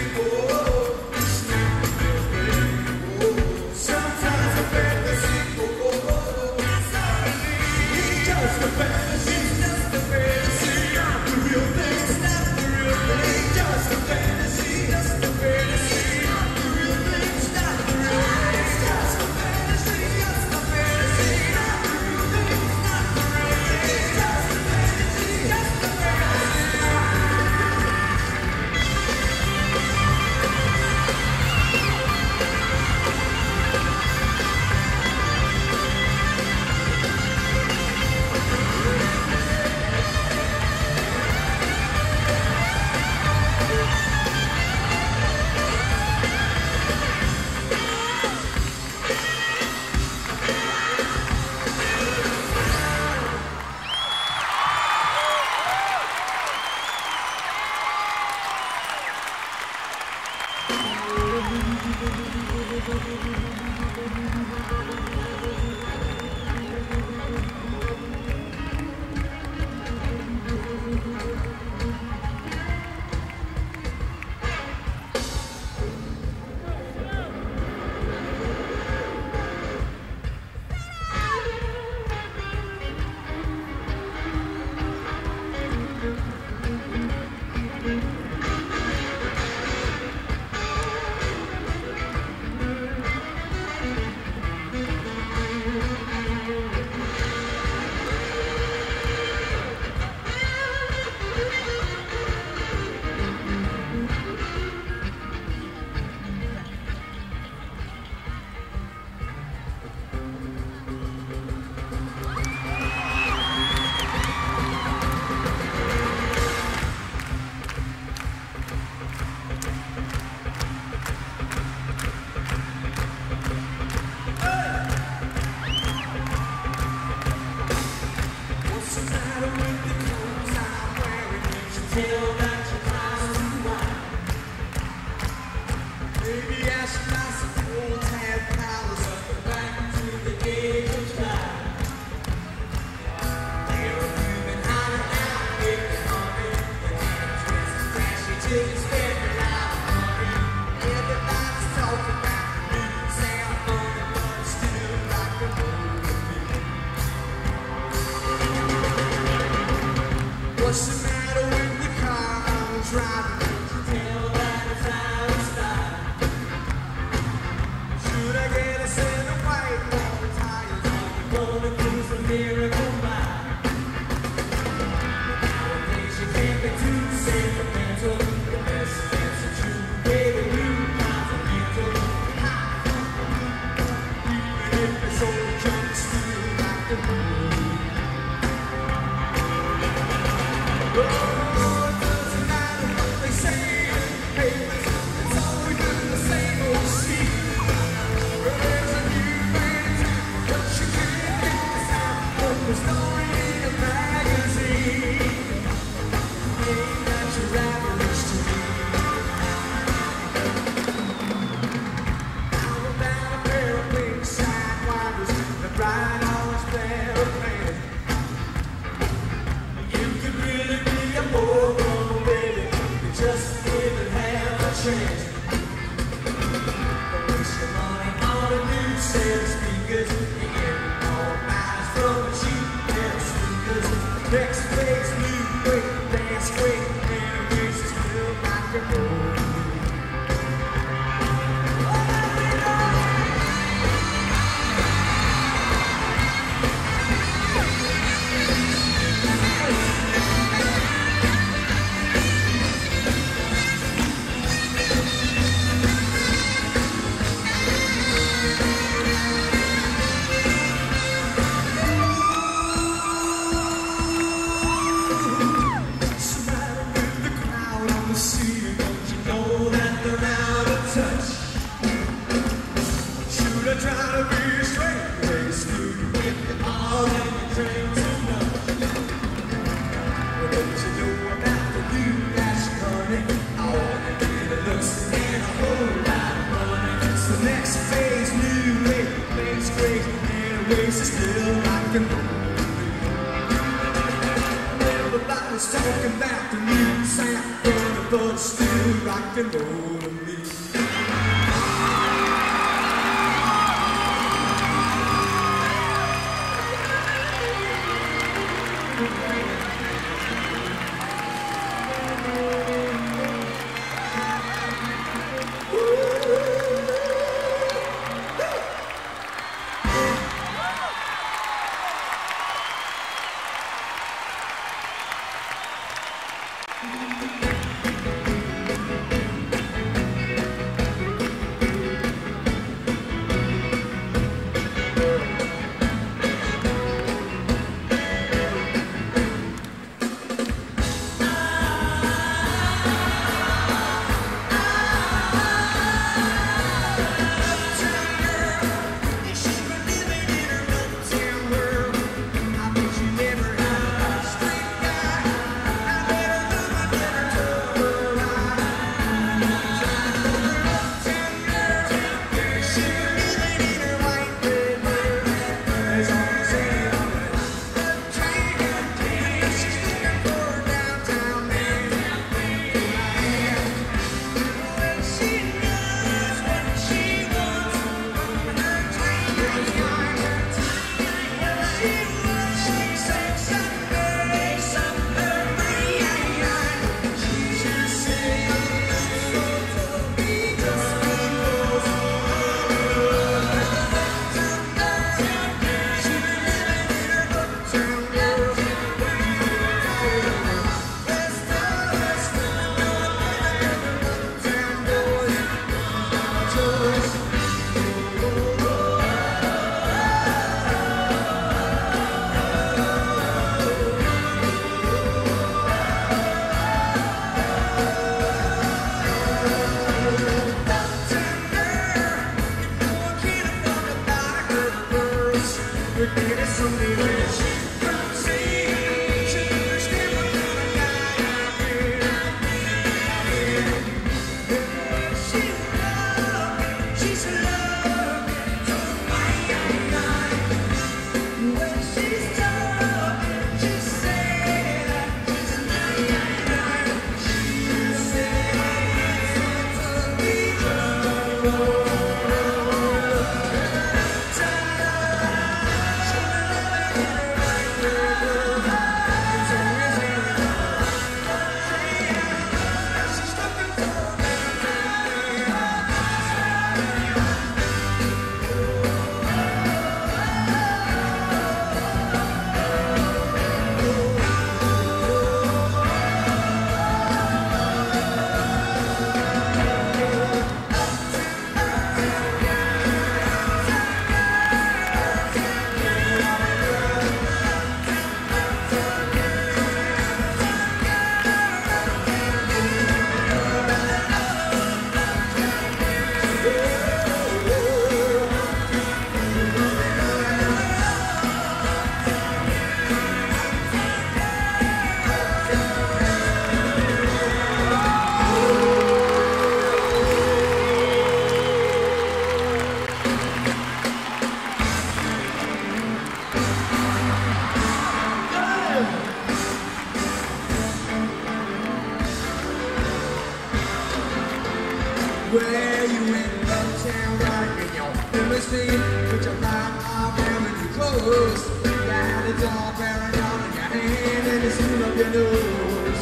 Where you in Uptown Girl in your limousine with your black arm and your clothes. Got a doll bearing on in your hand and it's full up your nose.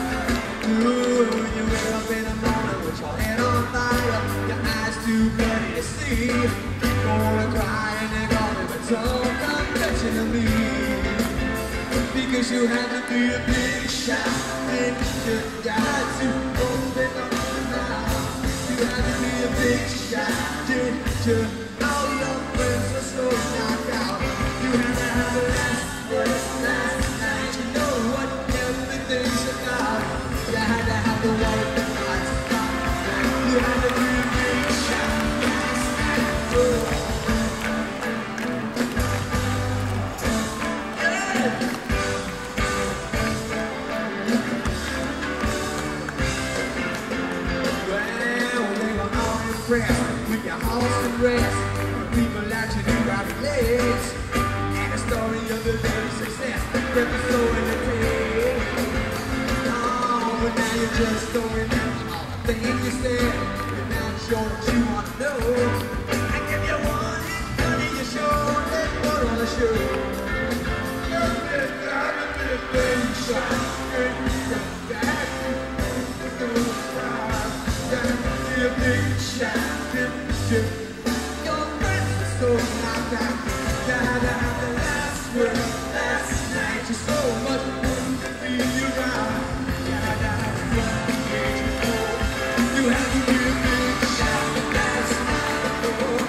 Ooh, when you wake up in the morning with your head on fire, your eyes too bloody to see. Gonna cry and they're gonna but don't come touching to me. Because you have to be a big shot and you got to open up the mouth. You had to be a big shot, did you? All your friends are so knocked out. You had to have the last word, last night. You know what everything's about. You had to have the one that lights up. You had to be a big shot last night. Oh. With your horse and rest, people like you do got legs, and the story of the little success that was so entertaining. Oh, but now you're just throwing out all the things you said, and now I'm sure that you want to know. I give you one hit, honey, you sure that put on the show. You're a bit of a big shot, and you're back to the sky. Be a big shot. Your friends are so knocked out. You had to have the last word last night. You're so much fun to be around. You had to have the you had to be a big shot last night.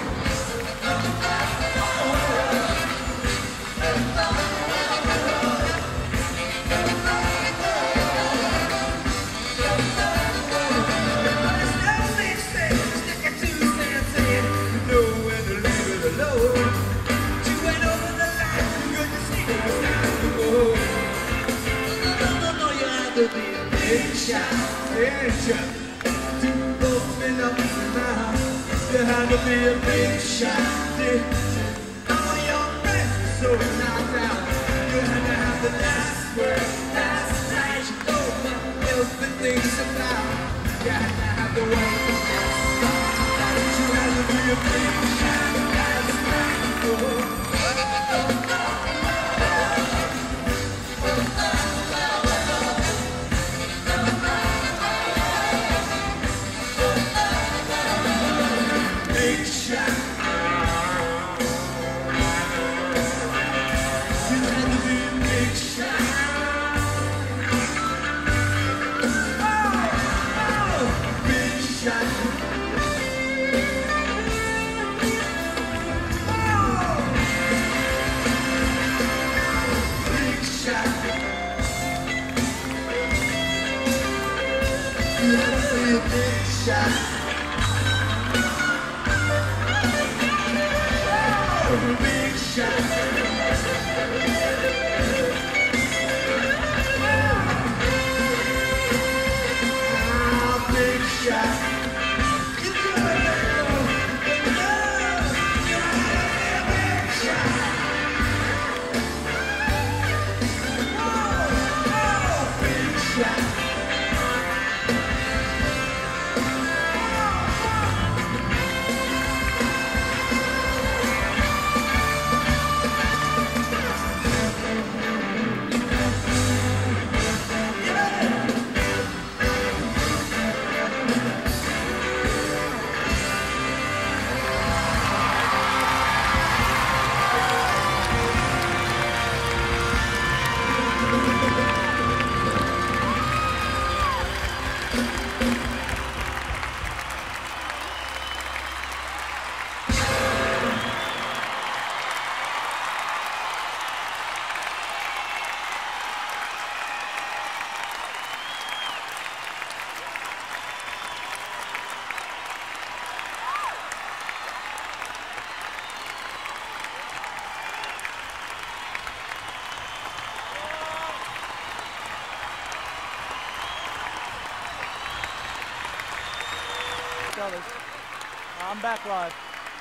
Big shot, big shot, to open up your mouth. You had to be a big shot, all your friends are so knocked out. You had to have the last word last night. You know what everything's about. You had to have the one that you had to be a big shot last night. Oh. is. I'm back live.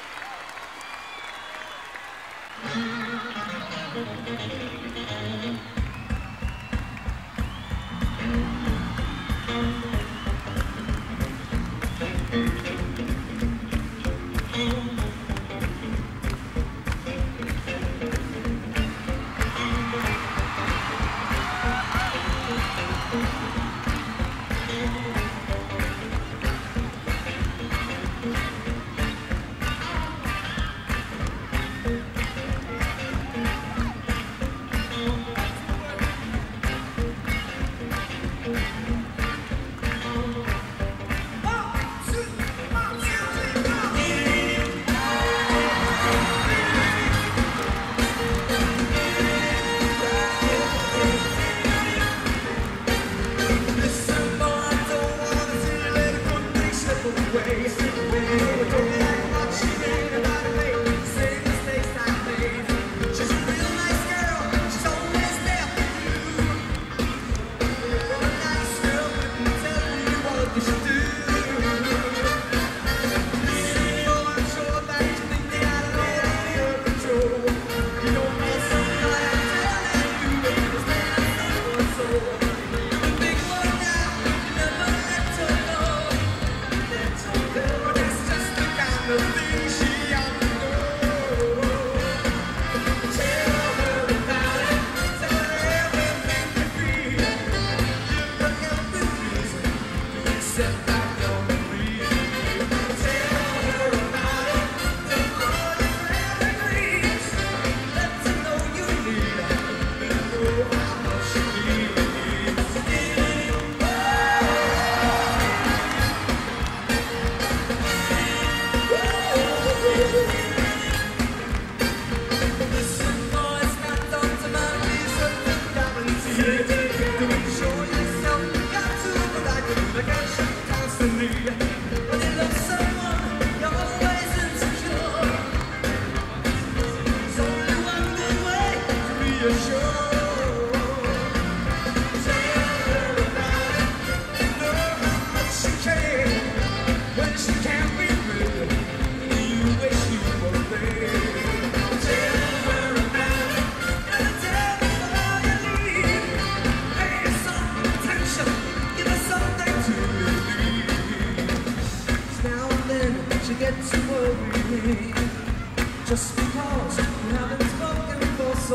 Just because we haven't spoken for so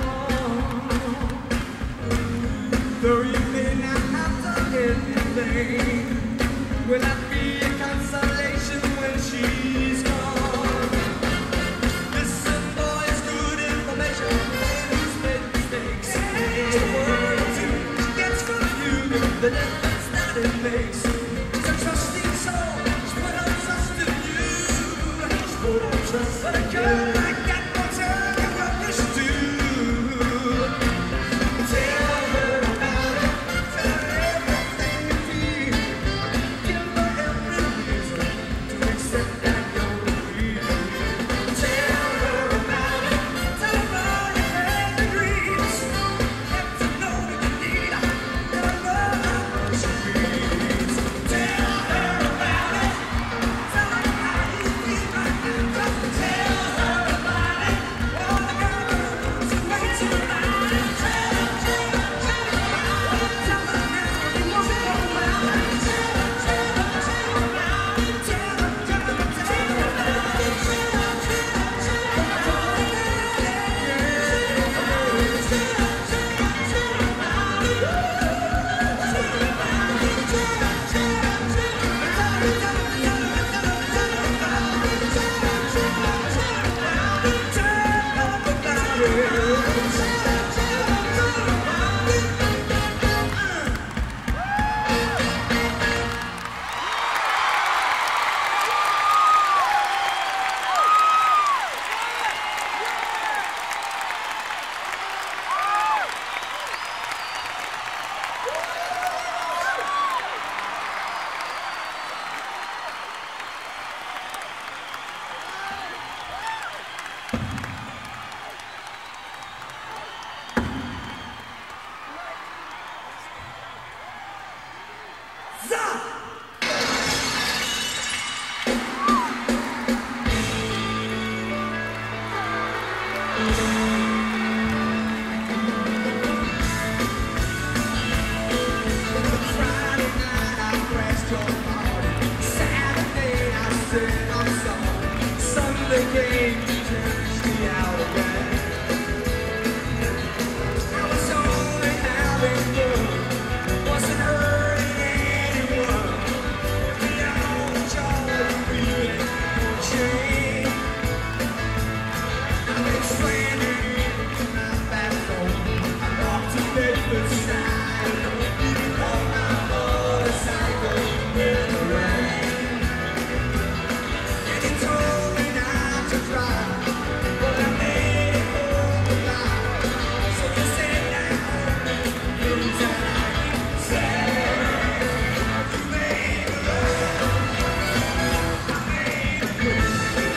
long, though you may not have done anything, will that be a consolation when she's gone? Listen, boys, good information, ladies made mistakes. Just a word or two she gets from you, the difference that it makes. She's a trusting soul, she's put her trust in you. She's put her trust in you. But a girl like that will tell you what you should do. Tell her about it, tell her everything you feel. Give her every reason to accept that you're real. Tell her about it, tell her all your crazy dreams. Let her know that you need her, let her know how much she means. Tell her about it, tell her how you feel right now. Just tell her about it. and I'm sorry. Sunday came to turn me out again. I was only having fun, wasn't hurting anyone. The only joy really changed. I'm explaining in my bathroom. I walked to Bedford side, leaving on my motorcycle in the rain. And he told me not to drive, but I made it home alive. So you sit down, things that I can say. You made it right, I made it good.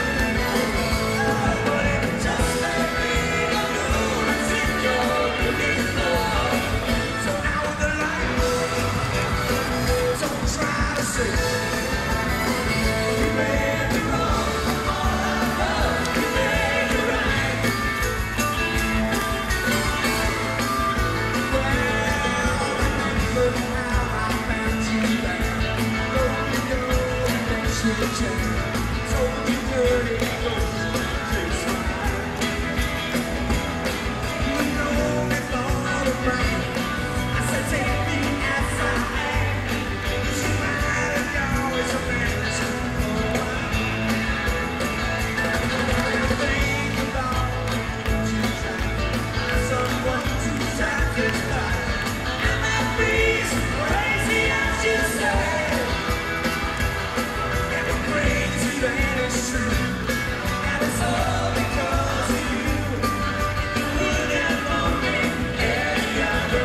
But it just made me lose in your looking for. So out of the light, don't try to say you made me wrong. All I love, you made it right. Well, I remember how I found you there. Told you your next would change. Told you dirty clothes taste fine. You know me for the rain. I said take me as I am. You might have always a man that's think about you trying to find someone to satisfy. And that beats crazy as you say. And it's crazy and it's true. And it's all because of you. You wouldn't want me any other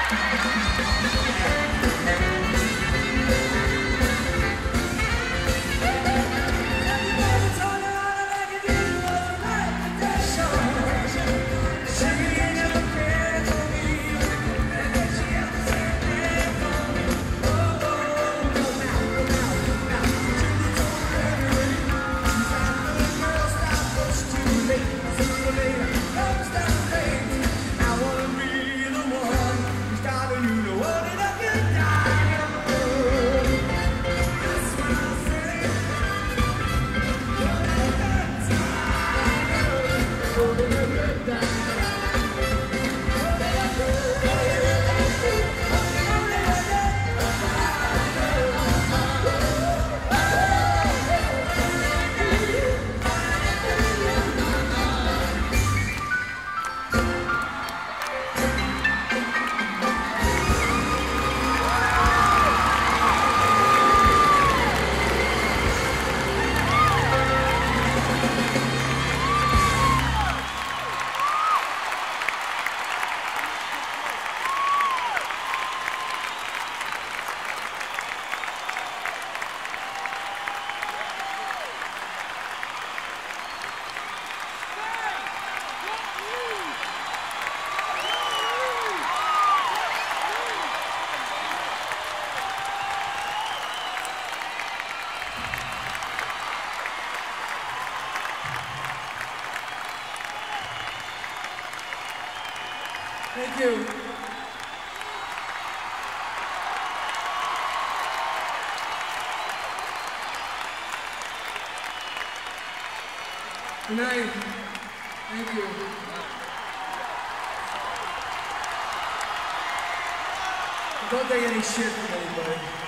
Thank you. Good night. Thank you. Don't take any shit from anybody.